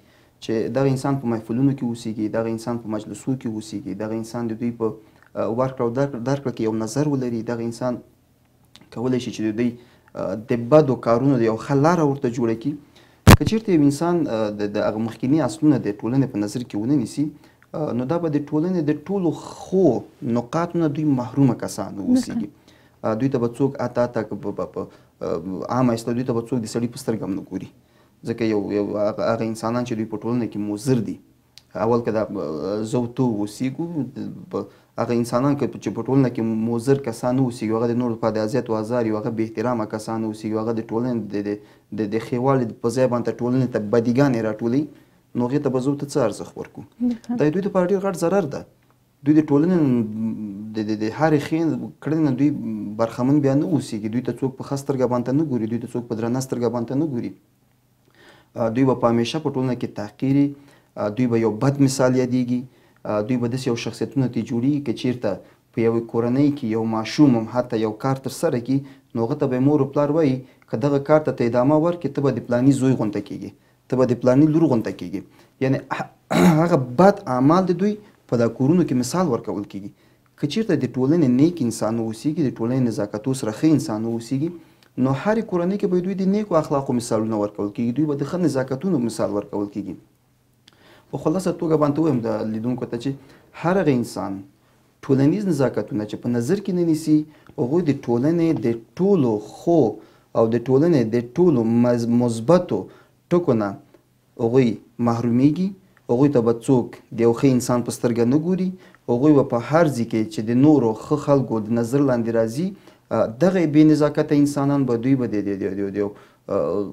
چې دغه انسان په محفلونو کې اوسیږي، دغه انسان په مجلسو کې اوسیږي، دغه انسان د دوی په ورکړه او درکړه کې یو نظر ولري، دغه انسان کولی شي چې د دوی د بدو کارونو د یو ښه لاره ورته جوړه کړي. که چېرته یو انسان د هغه مخکیني اصلونه د ټولنې په نظر کې ونه نیسي، نو دا به د ټولنې د ټولو ښو نقاطو نه دوی محرومه کسان اوسیږي. دوی ته به څوک اتا په عامه اصطلاح دوی ته به څوک د سړي په سترګه هم نه ګوري، ځکه یو هغه انسانان چې دوی په ټولنه کې مضر دي، اول که دا زه او ته اوسیږو، هغه انسانان که چې په ټولنه کې مضر کسان اوسیږي، هغه د نورو لپاره د اذیت و ازار یو، هغه بې احترامه کسان اوسیږي، هغه د ټولنې د ښې والي په ځای باندې ټولنې ته بدیګانې راټولوي، نو هغې ته به زه او ته څه ارزښت ورکړو؟ دا دوی لپاره ډېر غټ ضرر ده. دوی د ټولنې د هرې ښې کړنې نه دوی برخمن بیا نه اوسیږي، دوی ته څوک په ښه سترګه باندې نه ګوري، دوی ته څوک په درنه سترګه باندې نه ګوري، دوی به په همیشه په ټولنه کې تحقیري، دوی به یو بد مثال یادیږي، دوی به داسې یو شخصیتونه ترې جوړېږي که چېرته په یوې کورنۍ کې یو ماشوم هم حتی یو کار ترسره کړي، نو هغه ته به مور و پلار وایي که دغه کار ته ادامه ورکړې ته به د پلاني زوی غونته کېږي، ته به د پلاني لور غونته کېږي. یعنې هغه بد اعمال د دوی په دا کورونو کې مثال ورکول کېږي. که چېرته د ټولنې نیک انسان اوسیږي، د ټولنې نزاکتو سره ښه انسان اوسیږي، نو هرې کورنۍ کې به دوی د نیکو اخلاقو مثالونه ورکول کېږي، دوی به د ښه نزاکتونو مثال ورکول کېږي. په خلاصه توګه باندې وایم د لیدونکو ته چې هر هغه انسان ټولنیز نزاکتونه چې په نظر کې نه نیسي، هغوی د ټولنې د ټولو ښو او د ټولنې د ټولو مثبتو ټکو نه هغوی محرومیږي، هغوی ته به څوک د یو ښه انسان په سترګه نه ګوري، هغوی به په هر ځای کې چې د نورو ښه خلکو د نظر لاندې راځي، دغه بې نزاکته انسانان به دوی به د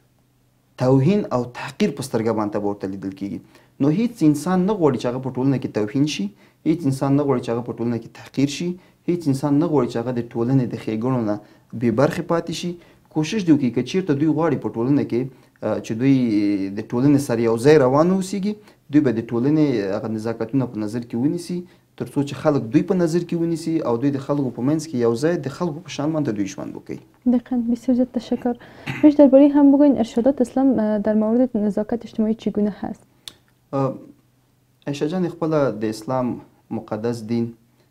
توهین او تحقیر په سترګه باندې به ورته لیدل کېږي. نو هیڅ انسان نه غواړي چې هغه په ټولنه کې توهین شي، هیڅ انسان نه غواړي چې هغه په ټولنه کې تحقیر شي، هیڅ انسان نه غواړي چې هغه د ټولنې د ښېګڼو نه بې برخې پاتې شي. کوشش دې وکړي که چېرته دوی غواړي په ټولنه کې چې دوی د ټولنې سره یو ځای روان اوسیږي، دوی به د ټولنې هغه نزاکتونه په نظر کې ونیسي، تر څو چې خلک دوی په نظر کې ونیسي او دوی د خلکو په منځ کې یو ځای د خلکو په شان باندې دوی ژوند وکړي. دقیقاً، بسیار زیاد تشکر. میشه درباره هم بگوین ارشادات اسلام در مورد نزاکت اجتماعی چگونه هست؟ عایشه جان، خپله د اسلام مقدس دین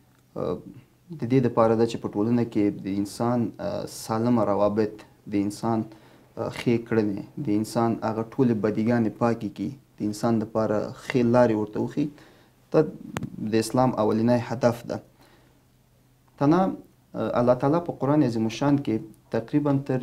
د دې دپاره ده چې په ټولنه کې د انسان سالمه روابط، د انسان ښې کړنې، د انسان هغه ټولې بدیګانې پاکې کړي، د انسان دپاره ښې لارې ورته وښي. دا د اسلام اولنی هدف ده. تنها الله تعالی په قرآن عظیم الشان کې تقریبا تر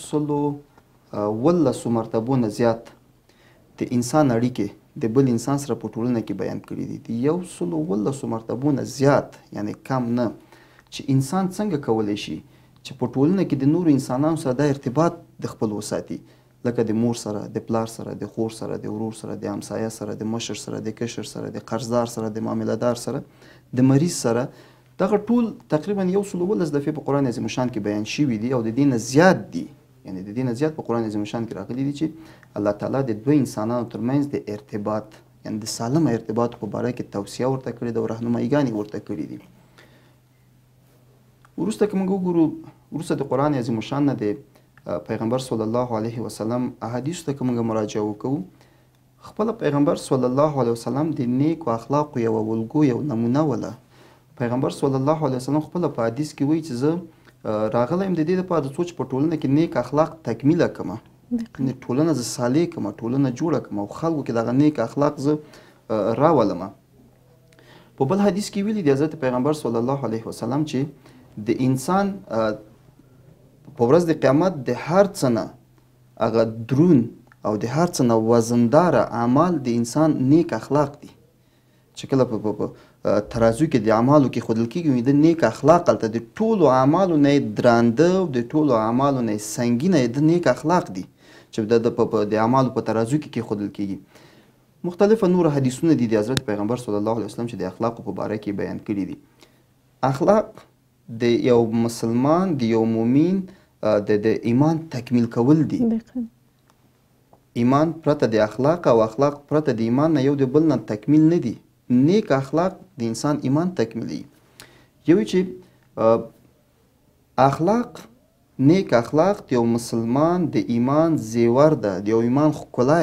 118 مرتبو نه زیات د انسان اړیکې د بل انسان سره په ټولنه کې بیان کړي دي. د 118 مرتبو نه زیات، یعنی کم نه، چې انسان څنګه کولی شي چې په ټولنه کې د نورو انسانانو سره دا ارتباط د خپل وساتي، لکه د مور سره، د پلار سره، د خور سره، د ورور سره، د همسایه سره، د مشر سره، د کشر سره، د قرضدار سره، د معاملهدار سره، د مریض سره. دغه ټول تقریبا 118 دفعې په قرآن عظیم الشان کې بیان شوي دي او د دې نه زیات دي، یعنی د دې نه زیات په قرآن عظیم الشان کې راغلي دي چې الله تعالی د دوه انسانانو ترمنځ د ارتباط، یعنی د سالمه ارتباط په باره کې توصیه ورته کړې ده او راهنمایګانې ورته کړي دي. وروسته که موږ وګورو، وروسته د قرآن عظیم الشان نه د پیغمبر صلی الله علیه وسلم احادیثو ته که موږ مراجعه وکړو، خپله پیغمبر صلی الله علیه وسلم د نیکو اخلاقو یوه الګو، یو نمونه وله. پیغمبر صلی الله علیه وسلم خپله په حدیث کې وایي چې زه راغلی یم د دې دپاره څو چې په ټولنه کې نیک اخلاق تکمیله کړمه، ټولنه زه صالح کړمه، ټولنه جوړه کړمه او خلکو کې دغه نیک اخلاق زه راولمه. په بل حدیث کې ویلي دی حضرت پیغمبر صلی الله علیه وسلم چې د انسان په ورځ د قیامت د هر څه نه هغه درون او د هر څه نه وزنداره اعمال د انسان نیک اخلاق دي. چې کله په ترازو کې د اعمالو کې ښودل کېږي، د نیک اخلاق هلته د ټولو اعمالو نه یې درانده او د ټولو اعمالو نه یې سنګینه د نیک اخلاق دي چې د اعمالو په ترازو کې ښودل کېږي. مختلفه نور حدیثونه دي د حضرت پیغمبر صلی الله علیه وسلم چې د اخلاقو په باره کې بیان کړي دي. اخلاق د یو مسلمان، د یو مؤمن د ایمان تکمیل کول دي. ایمان پرته د اخلاق او اخلاق پرته د ایمان نه یو د بل نه تکمیل نه دي. نیک اخلاق د انسان ایمان تکمیلي. یو چې اخلاق، نیک اخلاق د یو مسلمان د ایمان زیور ده، د یو ایمان ښکلا ده.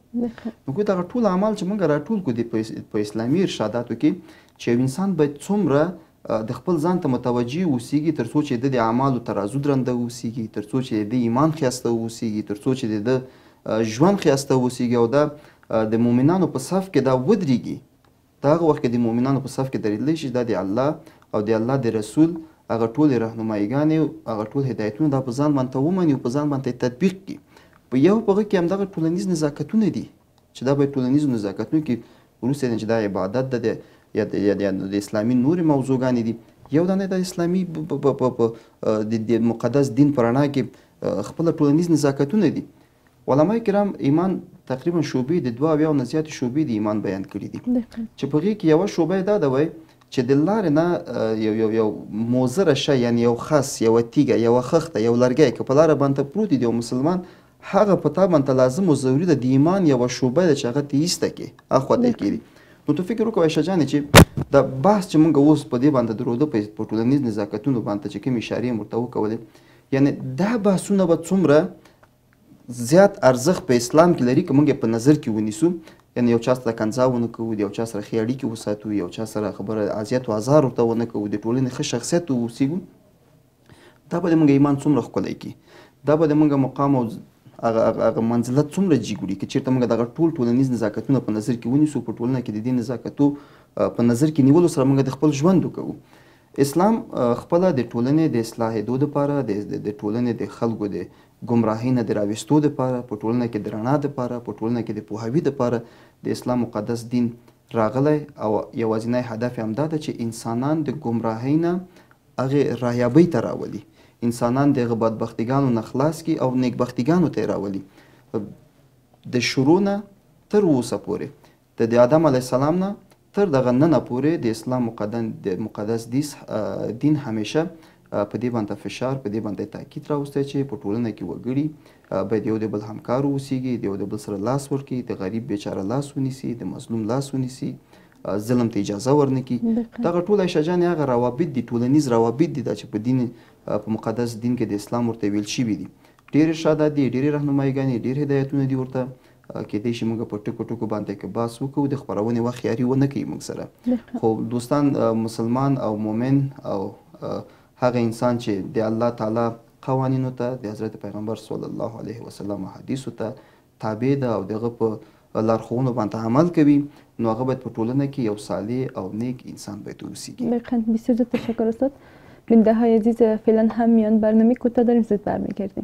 نو ګویا دغه ټول اعمال چې موږ راټول کړو په اسلامي ارشاداتو کې چې یو انسان باید څومره د خپل ځان ته متوجه اوسیږي تر څو چې د اعمالو ترازو درنده اوسیږي، تر څو چې د ایمان ښایسته اوسیږي، تر څو چې د ژوند ښایسته اوسیږي او دا د مؤمنانو په صف کې دا ودرېږي. دا هغه وخت کې د مؤمنانو په صف کې درېدلی شي دا د الله او د الله د رسول هغه ټولې رهنمایګانې هغه ټول هدایتونه دا په ځان باندې ومني او په ځان باندې تطبیق کړي. په یو هغه کې همدغه ټولنیز نزاکتونه دي چې دا باید ټولنیزو نزاکتونو کې وروسته چې دا عبادت ده یا د اسلامي نورې موضوعګانې دي، یو دانه د اسلامي د مقدس دین په رڼا کې خپله ټولنیز نزاکتونه دي. علما کرام ایمان تقریبا شعبې د 22 نه زیاتې شعبې د ایمان بیان کړي دي چې په هغې کې یوه شعبه دا ده وایي چې د لارې نه یو موزره شی یعنې یو خس، یوه تیږه، یوه خښته، یو لرګی که په لاره باندې پروت دی د یو مسلمان هغه په تا باندې لازم او ضروري ده د ایمان یوه شعبه ده چې هغه ته ایسته کړي اخواته کړي. نو ته فکر وکړه عایشه جانې چې دا بحث چې موږ اوس په دې باندې درلوده په ټولنیز نزاکتونو باندې چې کومې اشارې یې ورته وکولې، یعنې دا بحثونه به څومره زیات ارزښت په اسلام کې لري که موږ یې په نظر کې ونیسو، یعنې یو چا سره کنځا ونه کوو، د یو چا سره ښې اړیکې وساتو، یو چا سره خبره اذیت و ازار ورته ونه کوو، د ټولنې ښه شخصیت واوسیږو، دا به د موږ ایمان څومره ښکلی کړي، دا به د موږ مقام او هغه منزلت څومره جګوړي که چېرته موږ دغه ټولنیز نزاکتونه په نظر کې ونیسو، په ټولنه کې د دې نزاکتو په نظر کې نیولو سره موږ د خپل ژوند وکوو. اسلام خپله د ټولنې د اصلاحېدو دپاره، د ټولنې د خلکو د ګمراهۍ نه د راویستو دپاره، په ټولنه کې د رڼا دپاره، په ټولنه کې د پوهاوي دپاره د اسلام مقدس دین راغلی او یوازینی هدف یې همدا ده چې انسانان د ګمراهۍ نه هغې رایابۍ ته راولي، انسانان د هغه بدبختیګانو نه خلاص کړي او نیکبختیګانو ته یې راولي. د شروع نه تر اوسه پورې د آدم علیه السلام نه تر دغه ننه پورې د اسلام مقدس دین همیشه په دې باندې فشار، په دې باندې تاکید راوستی چې په ټولنه کې وګړي باید یو د بل همکار اوسیږي، د یو د بل سره لاس ورکړي، د غریب بیچاره لاس ونیسي، د مظلوم لاس ونیسي، ظلم ته اجازه ورنکړي. دغه ټول عایشه جانې هغه روابط دي، ټولنیز روابط دي دا چې په دین په مقدس دین کې د اسلام ورته ویل شوي دي. ډېر ارشادات دي، ډېرې رهنمایګانې، ډېر هدایتونه دي ورته. کېدای شي موږ په ټکو ټکو باندې که بحث وکړو د خپرونې وخت یاري ونه کوي موږ سره، خو دوستان مسلمان او مؤمن او هغه انسان چې د الله تعالی قوانینو ته، د حضرت پیغمبر صلی الله علیه وسلم حدیثو ته تابع ده او دغه په لارښوونو باندې عمل کوي، نو هغه باید په ټولنه کې یو صالح او نیک انسان باید اوسیږي. دقیقاً. بسیار زیاد تشکر استاد. بیننده های عزیز فعلا هم میان برنامه کوتاه داریم، زود برمیگردیم.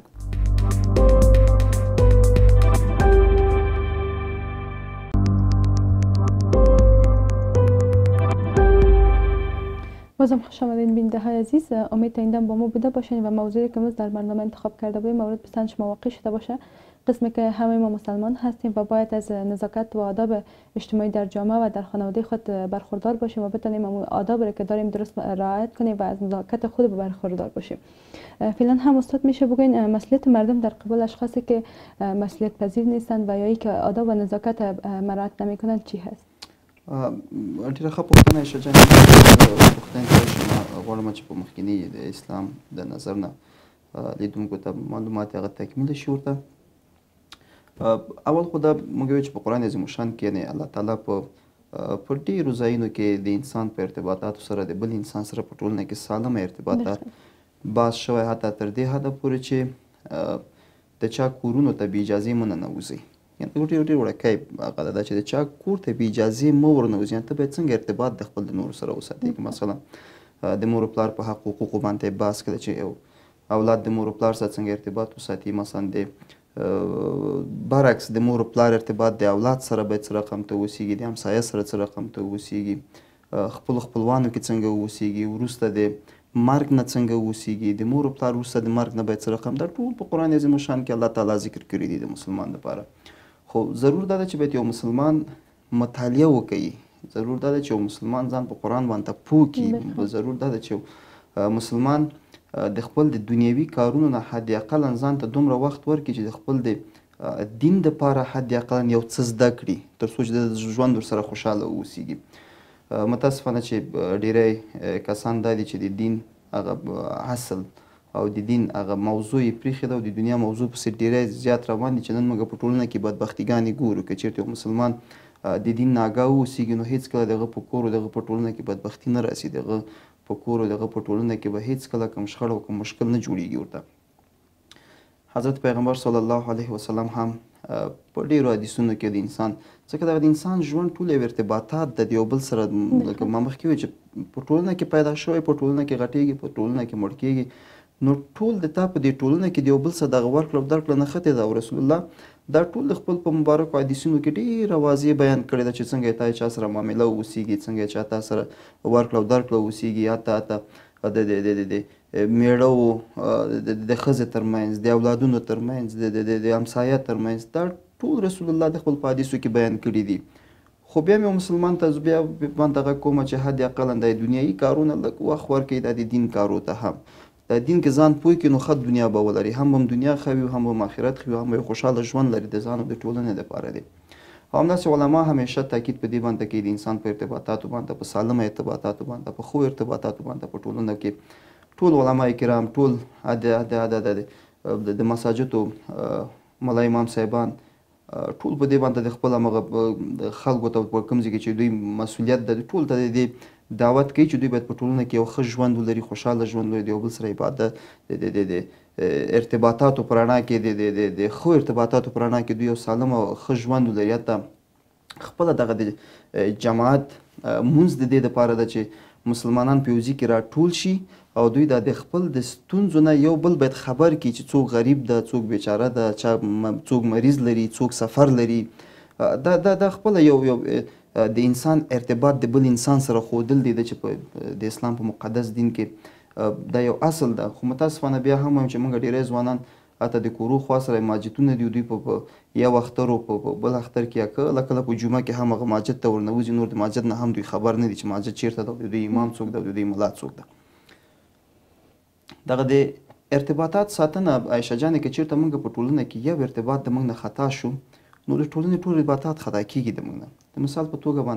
بازم خوش آمدین بیننده های عزیز. امید تا این دم با ما بوده باشین و موضوعی که امروز در برنامه انتخاب کرده بودیم مورد پسند شما واقع شده باشه. قسمی که همه ما مسلمان هستیم و باید از نزاکت و آداب اجتماعی در جامعه و در خانواده خود برخوردار باشیم و بتونیم آداب را که داریم درست رعایت کنیم و از نزاکت خود برخوردار باشیم. فعلا هم استاد میشه بگوین مسئولیت مردم در قبال اشخاصی که مسئولیت پذیر نیستند و یا ای که آداب و نزاکت مراعات نمیکنند چی هست؟ ډېره ښه پوښتنه عایشه جانې، پوښتنې ته شما غواړم چې په مخکیني د اسلام د نظر نه لیدونکو ته معلومات هغه تکمیل شي ورته. اول خو دا موږ وایو چې په قرآن عظیم الشان کې یعنې الله تعالی په ډېرو ځایونو کې د انسان په ارتباطاتو سره د بل انسان سره په ټولنه کې سالمه ارتباطات بحث شوی، حتی تر دې حده پورې چې د چا کورونو ته بې اجازې مه ننوځئ. یعنې ډېر وړوکی هغه ده چې د چا کور ته بې اجازې مه ورنوځي. یعنې ته باید څنګه ارتباط د خپل د نورو سره وساتې، که مثلا د مور و پلار په حق حقوقو باندې بحث کړه چې یو اولاد د مور و پلار سره څنګه ارتباط وساتي، مثلا د برعکس د مور و پلار ارتباط د اولاد سره باید څه رقم ته اوسیږي، د همسایه سره څه رقم ته اوسیږي، خپلو خپلوانو کې څنګه اوسیږي، وروسته د مرګ نه څنګه اوسیږي، د مور و پلار وروسته د مرګ نه باید څه رقم. دا ټول په قرآن عظیم الشان کې الله تعالی ذکر کړي دي د مسلمان لپاره. خو ضرور دا ده چې باید یو مسلمان مطالعه وکړي، ضرور دا ده چې یو مسلمان ځان په قرآن باندې پوه کړي، ضرور دا ده چې مسلمان د خپل د دنیوي کارونو نه حد اقلا ځان ته دومره وخت ورکړي چې د خپل د دین دپاره حد اقلا یو څه زده کړي تر څو چې د ژوند ورسره خوشحاله اوسیږي. متاسفانه چې ډیری کسان دا دي چې د دین هغه اصل او د دین هغه موضوع یې پرېښې ده او د دنیا موضوع پسې ډېری زیات روان دي چې نن موږ په ټولنه کې بدبختیګانې ګورو. که چېرته یو مسلمان د دین ناګاه واوسېږي نو هېڅکله د هغه په کور او د هغه په ټولنه کې بدبختي نه راسي. د هغه په کور او د هغه په ټولنه کې به هېڅکله کوم شخړه او کوم مشکل نه جوړېږي ورته. حضرت پیغمبر صلی الله علیه وسلم هم په ډېرو حدیثونو کې د انسان ځکه دغه د انسان ژوند ټول یو ارتباطات د یو بل سره لکه ما مخکې وویل چې په ټولنه کې پیدا شوی، په ټولنه کې غټېږي، په ټولنه کې مړ کېږي، نو ټول د تا په دې ټولنه کې د یو بل سره دغه ورکړه او درکړه نښتې ده. او رسول الله دا ټول د خپل په مبارکو حدیثونو کې ډېره واضح بیان کړې ده چې څنګه یې تا چا سره معامله واوسېږي، څنګه یې چا تا سره ورکړه او درکړه واوسېږي، حتی د میړه د ښځې ترمنځ، د اولادونو ترمنځ، د همسایه ترمنځ، دا ټول رسول الله د خپل په حدیثو کې بیان کړي دي. خو بیا مې مسلمان ته بیا باندې دغه کومه چې حد اقلا د دنیایي کارونه لږ وخت ورکوي دا د دین کارو ته هم. د دین کې ځان پوه کړي نو ښه دنیا به ولري، هم دنیا ښه وي، هم آخرت ښه وي، هم خوشحاله ژوند لري د ځان او د ټولنې دپاره دی. او همداسې علما همیشه تاکید په دې باندې کوي د انسان په ارتباطاتو باندې، په سالمه ارتباطاتو باندې، په ښو ارتباطاتو باندې په ټولنه کې ټول علما کرام، ټول د مساجدو ملا امام صاحبان ټول په دې باندې د خپل همغه خلکو ته په کوم ځای کې چې دوی مسؤلیت ده ټول ته د دې دعوت کوي چې دوی باید په ټولنه کې یو ښه ژوند ولري، خوشحاله ژوند ولري، د یو بل سره عبادت د ارتباطاتو په رڼا کې د ښو ارتباطاتو په رڼا کې دوی یو سالم او ښه ژوند ولري. حتی خپله دغه د جماعت مونځ د دې دپاره ده چې مسلمانان په یو ځای کې راټول شي او دوی دا د خپل د ستونزو نه یو بل باید خبر کړي چې څوک غریب ده، څوک بیچاره ده، څوک مریض لري، څوک سفر لري. دا خپله یو د انسان ارتباط د بل انسان سره ښودل دی چې په د اسلام په مقدس دین کې دا یو اصل ده. خو متاسفانه بیا هم وایم چې موږ ډېری ځوانان حتی د کورو خوا سره مسجدونه دي، دوی په یو اختر او په بل اختر کې یا کله کله په جمعه کې هم هغه مسجد ته ورنوځي، نور د مسجد نه هم دوی خبر نه دي چې مسجد چیرته ده، د دوی امام څوک ده، د دوی ملا څوک ده. دغه د ارتباطات ساتنه عایشه جانې که چېرته موږ په ټولنه کې یو ارتباط د موږ نه خطا شو نو د ټولنې ټول ارتباطات خطا کېږي د موږ نه. د مثال په توګه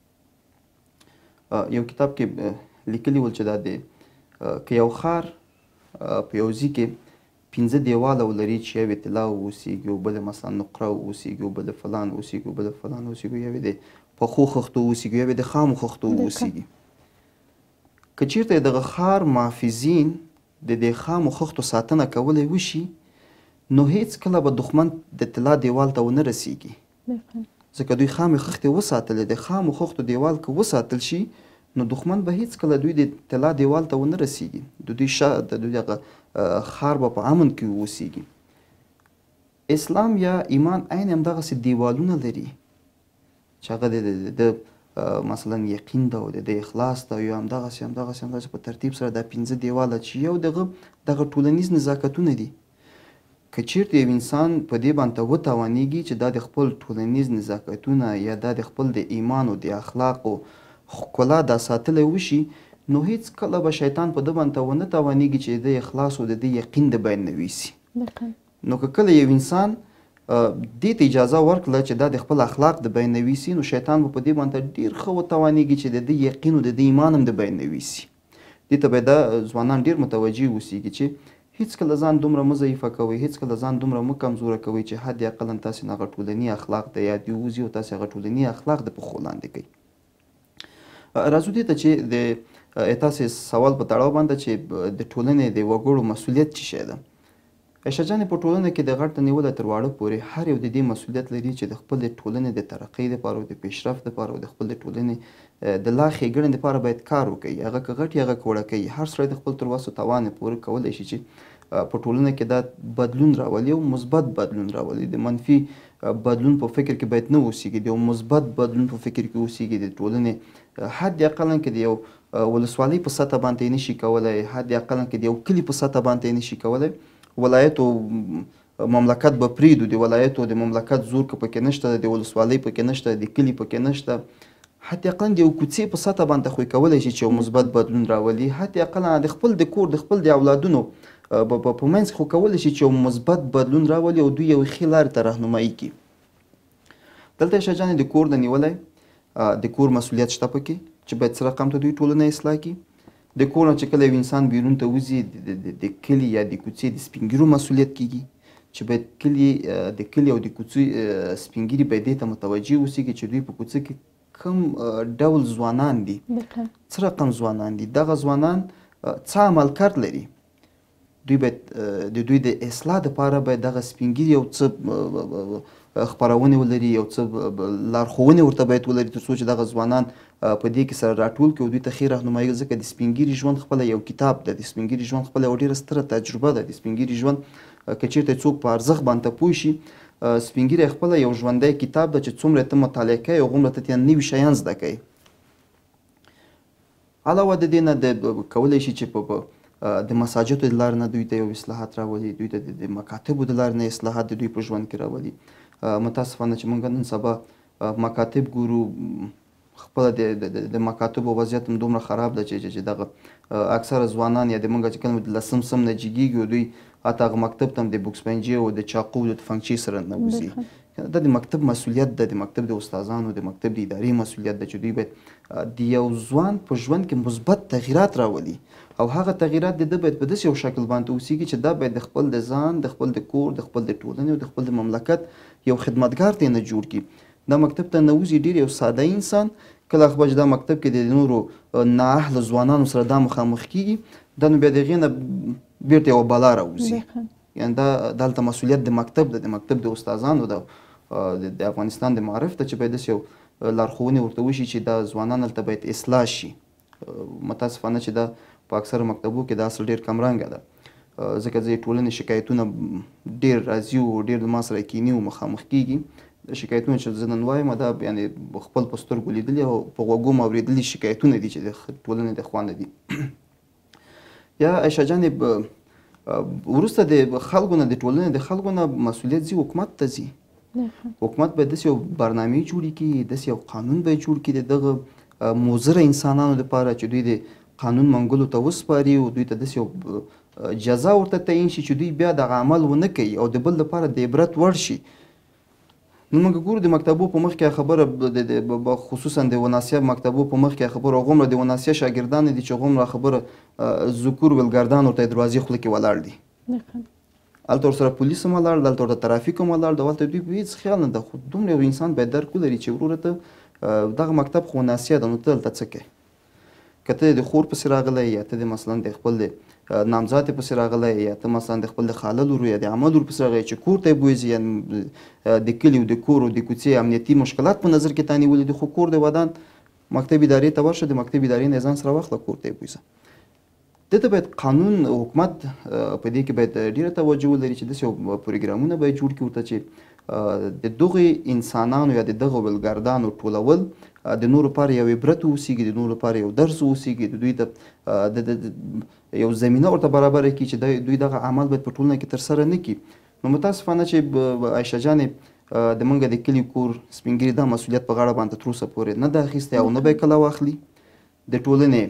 باندې یو کتاب کې لیکلي ول چې دا د که یو ښار په یو ځای کې 5 دیواله ولري چې یو یې طلا واوسېږي او بل مثلا نقره واوسېږي او بل فلان واوسېږي او بل فلان واوسېږي، یو یې د پخو خښتو واوسېږي، یو یې د خامو خښتو واوسېږي. که چېرته دغه ښار محافظین د دې خامو خښتو ساتنه کولی وشي نو هېڅکله به دښمن د طلا دیوال ته ونه رسېږي، ځکه دوی خامې خښتې وساتلې. د خامو خښتو دیوال که وساتل شي نو دښمن به هېڅکله دوی د طلا دیوال ته ونه رسېږي، د دوی دغه ښار به په امن کې واوسېږي. اسلام یا ایمان عین همدغسې دیوالونه لري چې هغه د مثلا یقین ده او د اخلاص ده، یا همدغسې په ترتیب سره دا 5 دیواله چې یو دغه ټولنیز نزاکتونه دي. که چېرته یو انسان په دې باندې وتوانېږي چې دا د خپل ټولنیز نزاکتونه یا دا د خپل د ایمان او د اخلاقو ښکلا دا ساتلی وشي نو هېڅکله به شیطان په ده باندې ونه توانېږي چې د اخلاص او د یقین د بیان نه ویسي. نو که کله یو انسان دې ته اجازه ورکړه چې دا د خپل اخلاق د بیان نه ویسي نو شیطان به په دې باندې ډېر ښه وتوانېږي چې د ده یقین او د ایمان هم د بیان نه ویسي. دې ته باید دا ځوانان ډېر متوجه اوسېږي چې هېڅکله ځان دومره مه ضعیفه کوئ، هېڅکله ځان دومره مه کمزوره کوئ چې حد اقلا تاسې نه هغه ټولني اخلاق د یادې ووځي او تاسې هغه ټولني اخلاق د پښو لاندې کوئ. راځو دې ته چې د تاسې سوال په تړاو باندې چې د ټولنې د وګړو مسؤلیت څه شی ده. عایشه جانې په ټولنه کې د غټ نه نیولی تر واړه پورې هر یو د دې مسؤلیت لري چې د خپل ټولنې د ترقۍ دپاره او د پیشرفت دپاره او د خپل ټولنې د لا ښېګڼې دپاره باید کار وکړي، هغه که غټ یا هغه که وړه. هر سړی د خپل تر وسو توان یې پوره کولی شي چې په ټولنه کې دا بدلون راولي او مثبت بدلون راولي. د منفي بدلون په فکر کې باید نه اوسېږي، د یو مثبت بدلون په فکر کې اوسېږي. د ټولنې حد اقلا کې د یو ولسوالۍ په سطح باندې یې نشي کولی، حد اقلا کې د یو کلي په سطح باندې یې نشي کولی. ولایت او مملکت به پرېږدو، د ولایت او د مملکت زور که پکې نشته، د ولسوالۍ پکې نشته، د کلي پکې نشته، حتی اقلا د یو کوڅې په سطح باندې خو یې کولی شي چې یو مثبت بدلون راولي. حتی اقلا د خپل د کور د خپل د اولادونو په منځ کې خو کولی شي چې یو مثبت بدلون راولي او دوی یو ښې لارې ته رهنمایي کړي. دلته عایشه جانې د کور د نیولی د کور مسؤلیت شته پکې چې باید څه رقم ته دوی ټولنه اصلاح کړي. د کور نه چې کله یو انسان بیرون ته وځي د کلي یا د کوڅې د سپین ږیرو مسؤلیت کیږي چې باید د کلي او د کوڅې سپین ږیري باید دې ته متوجه اوسېږي چې دوی په کوڅه کې کوم ډول ځوانان دي، څه رقم ځوانان دي، دغه ځوانان څه عمل کرد لري. دوی باید د دوی د اصلاح دپاره باید دغه سپین ږیري یو څه خپرونې ولري، یو څه لارښوونې ورته باید ولري تر څو چې دغه ځوانان په دې کې سره راټول کړي او دوی ته ښې رهنمایي. ځکه د سپین ږیري ژوند خپله یو کتاب ده، د سپین ږیري ژوند خپله یوه ډېره ستره تجربه ده. د سپین ږیري ژوند که چېرته څوک په ارزښت باندې پوه شي، سپین ږیری خپله یو ژوندی کتاب ده چې څومره ته مطالعه کوې هغومره ته ترې نوي شیان زده کوې. علاوه د دې نه کولی شي چې د مساجدو د لارې نه دوی ته یو اصلاحات راولي، دوی ته د مکاتبو د لارې نه اصلاحات د دوی په ژوند کې راولي. متاسفانه چې موږ نن سبا مکاتب ګورو، خپله د مکاتبو وضعیت هم دومره خراب ده چې دغه اکثره ځوانان یا د موږ چې کله د لسم سم نه جګېږي او دوی حتی هغه مکتب ته هم د بوکس پنجې او د چاقو د تفنګچې سره ننوځي. دا د مکتب مسؤلیت ده، د مکتب د استادانو، د مکتب د ادارې مسؤلیت ده چې دوی باید د یو ځوان په ژوند کې مثبت تغییرات راولي او هغه تغییرات د ده باید په داسې یو شکل باندې اوسېږي چې دا باید د خپل د ځان، د خپل د کور، د خپل د ټولنې او د خپل د مملکت یو خدمتګار ته نه جوړ کړي. دا مکتب ته ننوځي ډېر یو ساده انسان، کله خو چې دا مکتب کې د نورو نااهله ځوانانو سره دا مخامخ کېږي، دا نو بیا د هغې نه بیرته یوه بلا راوځي. یعنې دا دلته مسؤلیت د مکتب ده، د مکتب د استادانو ده، د افغانستان د معارف ته چې باید داسې یو لارښوونې ورته وشي چې دا ځوانان هلته باید اصلاح شي. متاسفانه چې دا په اکثره مکتبو کې دا اصل ډېر کمرنګه ده، ځکه د ټولنې شکایتونه ډېر راځي او ډېر د ما سره کیني او مخامخ کېږي. شکایتونه چې زه نن وایم دا یعنې خپل په سترګو لیدلي او په غوږو مو اورېدلي شکایتونه دي چې د ټولنې د خوا نه دي. یا عایشه جانې وروسته د خلکو نه، د ټولنې د خلکو نه مسؤلیت ځي حکومت ته ځي. حکومت باید داسې یو برنامې جوړې کړي، داسې یو قانون باید جوړ کړي د دغه مضره انسانانو دپاره چې دوی د قانون منګولو ته وسپاري او دوی ته داسې یو جزا ورته تعین شي چې دوی بیا دغه عمل ونه کوي او د بل لپاره د عبرت وړ شي. نو موږ ګورو د مکتبو په مخ کې خبره خصوصا د وناسیا مکتبو په مخ کې خبره هغومره د وناسیا شاګردان دي چې هغومره خبره ذکور ولګردان ورته دروازې خوله کې ولاړ دي. هلته ورسره پولیس هم ولاړ، دلته ورته ترافیک هم ولاړ ده، هلته دوی په هېڅ خیال نه ده. خو دومره یو انسان باید درک ولري چې وروره ته دغه مکتب خو وناسیا ده، نو ته دلته څه کوې؟ که ته د خور پسې راغلی یا ته د مثلا د خپل د نامزادې پسې راغلی یا ته مثلا د خپل د خاله لور یا د عمه لور پسې راغلی چې کور ته یې بوځي، یا د کلي او د کور او د کوڅې امنیتي مشکلات په نظر کې تا نیولي دي، خو کور د ودان مکتب ادارې ته ورشه، د مکتب ادارې نه یې ځان سره واخله، کور ته یې بوځه. دې ته باید قانون حکومت په دې کې باید ډېره توجه ولري چې داسې یو پروګرامونه باید جوړ کړي ورته چې د دغې انسانانو یا د دغه ولګردانو ټولول د نورو لپاره یو عبرت اوسېږي، د نورو لپاره یو درس اوسېږي، د دوی ته یو زمینه ورته برابره کړي چې دوی دغه عمل باید په ټولنه کې ترسره نه کړي. نو متاسفانه چې عایشه جانې د موږ د کلي کور سپین ږیري دا مسؤلیت په غاړه باندې تر اوسه پورې نه ده اخیستی او نه به یې کله واخلي. د ټولنې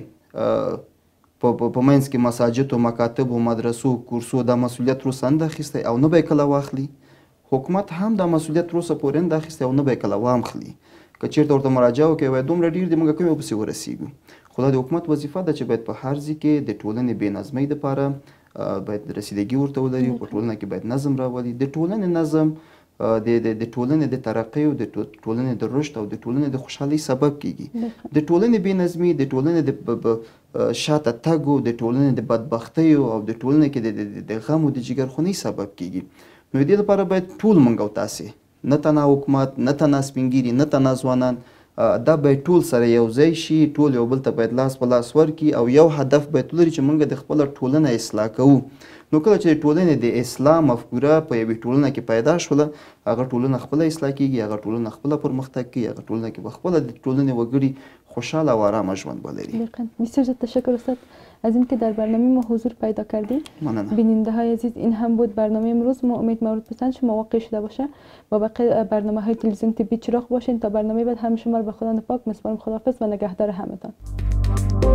په منځ کې مساجدو، مکاتبو، مدرسو، کورسو دا مسؤلیت تر اوسه نه ده اخیستی او نه به یې کله واخلي. حکومت هم دا مسؤلیت تر اوسه پورې نه ده اخیستی او نه به یې کله وامخلي. که چېرته ورته مراجعه وکړي وایي دومره ډېر دي موږ کوم یو پسې ورسېږو. خو دا د حکومت وظیفه ده چې باید په هر ځای کې د ټولنې بې نظمۍ دپاره باید رسیدګي ورته ولري، په ټولنه کې باید نظم راولي. د ټولنې نظم د ټولنې د ترقۍ او د ټولنې د رشد او د ټولنې د خوشحالۍ سبب کیږي. د ټولنې بې نظمي د ټولنې د شاته تګو، د ټولنې د بدبختیو او د ټولنې کې د غم او د جګرخونۍ سبب کیږي. نو د دې لپاره باید ټول موږ او تاسې، نه تنها حکومت، نه تنها سپین ږیري، نه تنها ځوانان، دا باید ټول سره یو ځای شي، ټول یو بل ته باید لاس په لاس ورکړي او یو هدف باید ولري چې موږ د خپله ټولنه اصلاح کوو. نو کله چې د ټولنې د اصلاح مفکوره په یوې ټولنه کې پیدا شوله، هغه ټولنه خپله اصلاح کېږي، هغه ټولنه خپله پرمختګ کوي، هغه ټولنه کې به خپله د ټولنې وګړي خوشحال او آرام ژوند ولري. بسیار زیاد تشکر استاد از اینکه در برنامه ما حضور پیدا کردید. بیننده های عزیز، این هم بود برنامه امروز. ما امید مورد پسند شما واقع شده باشه. با باقی برنامه های تلویزیون طبی چراغ باشین. تا برنامه بعد هم شما رو به خدا پاک میسپارم. خداحافظ و نگهدار همتان.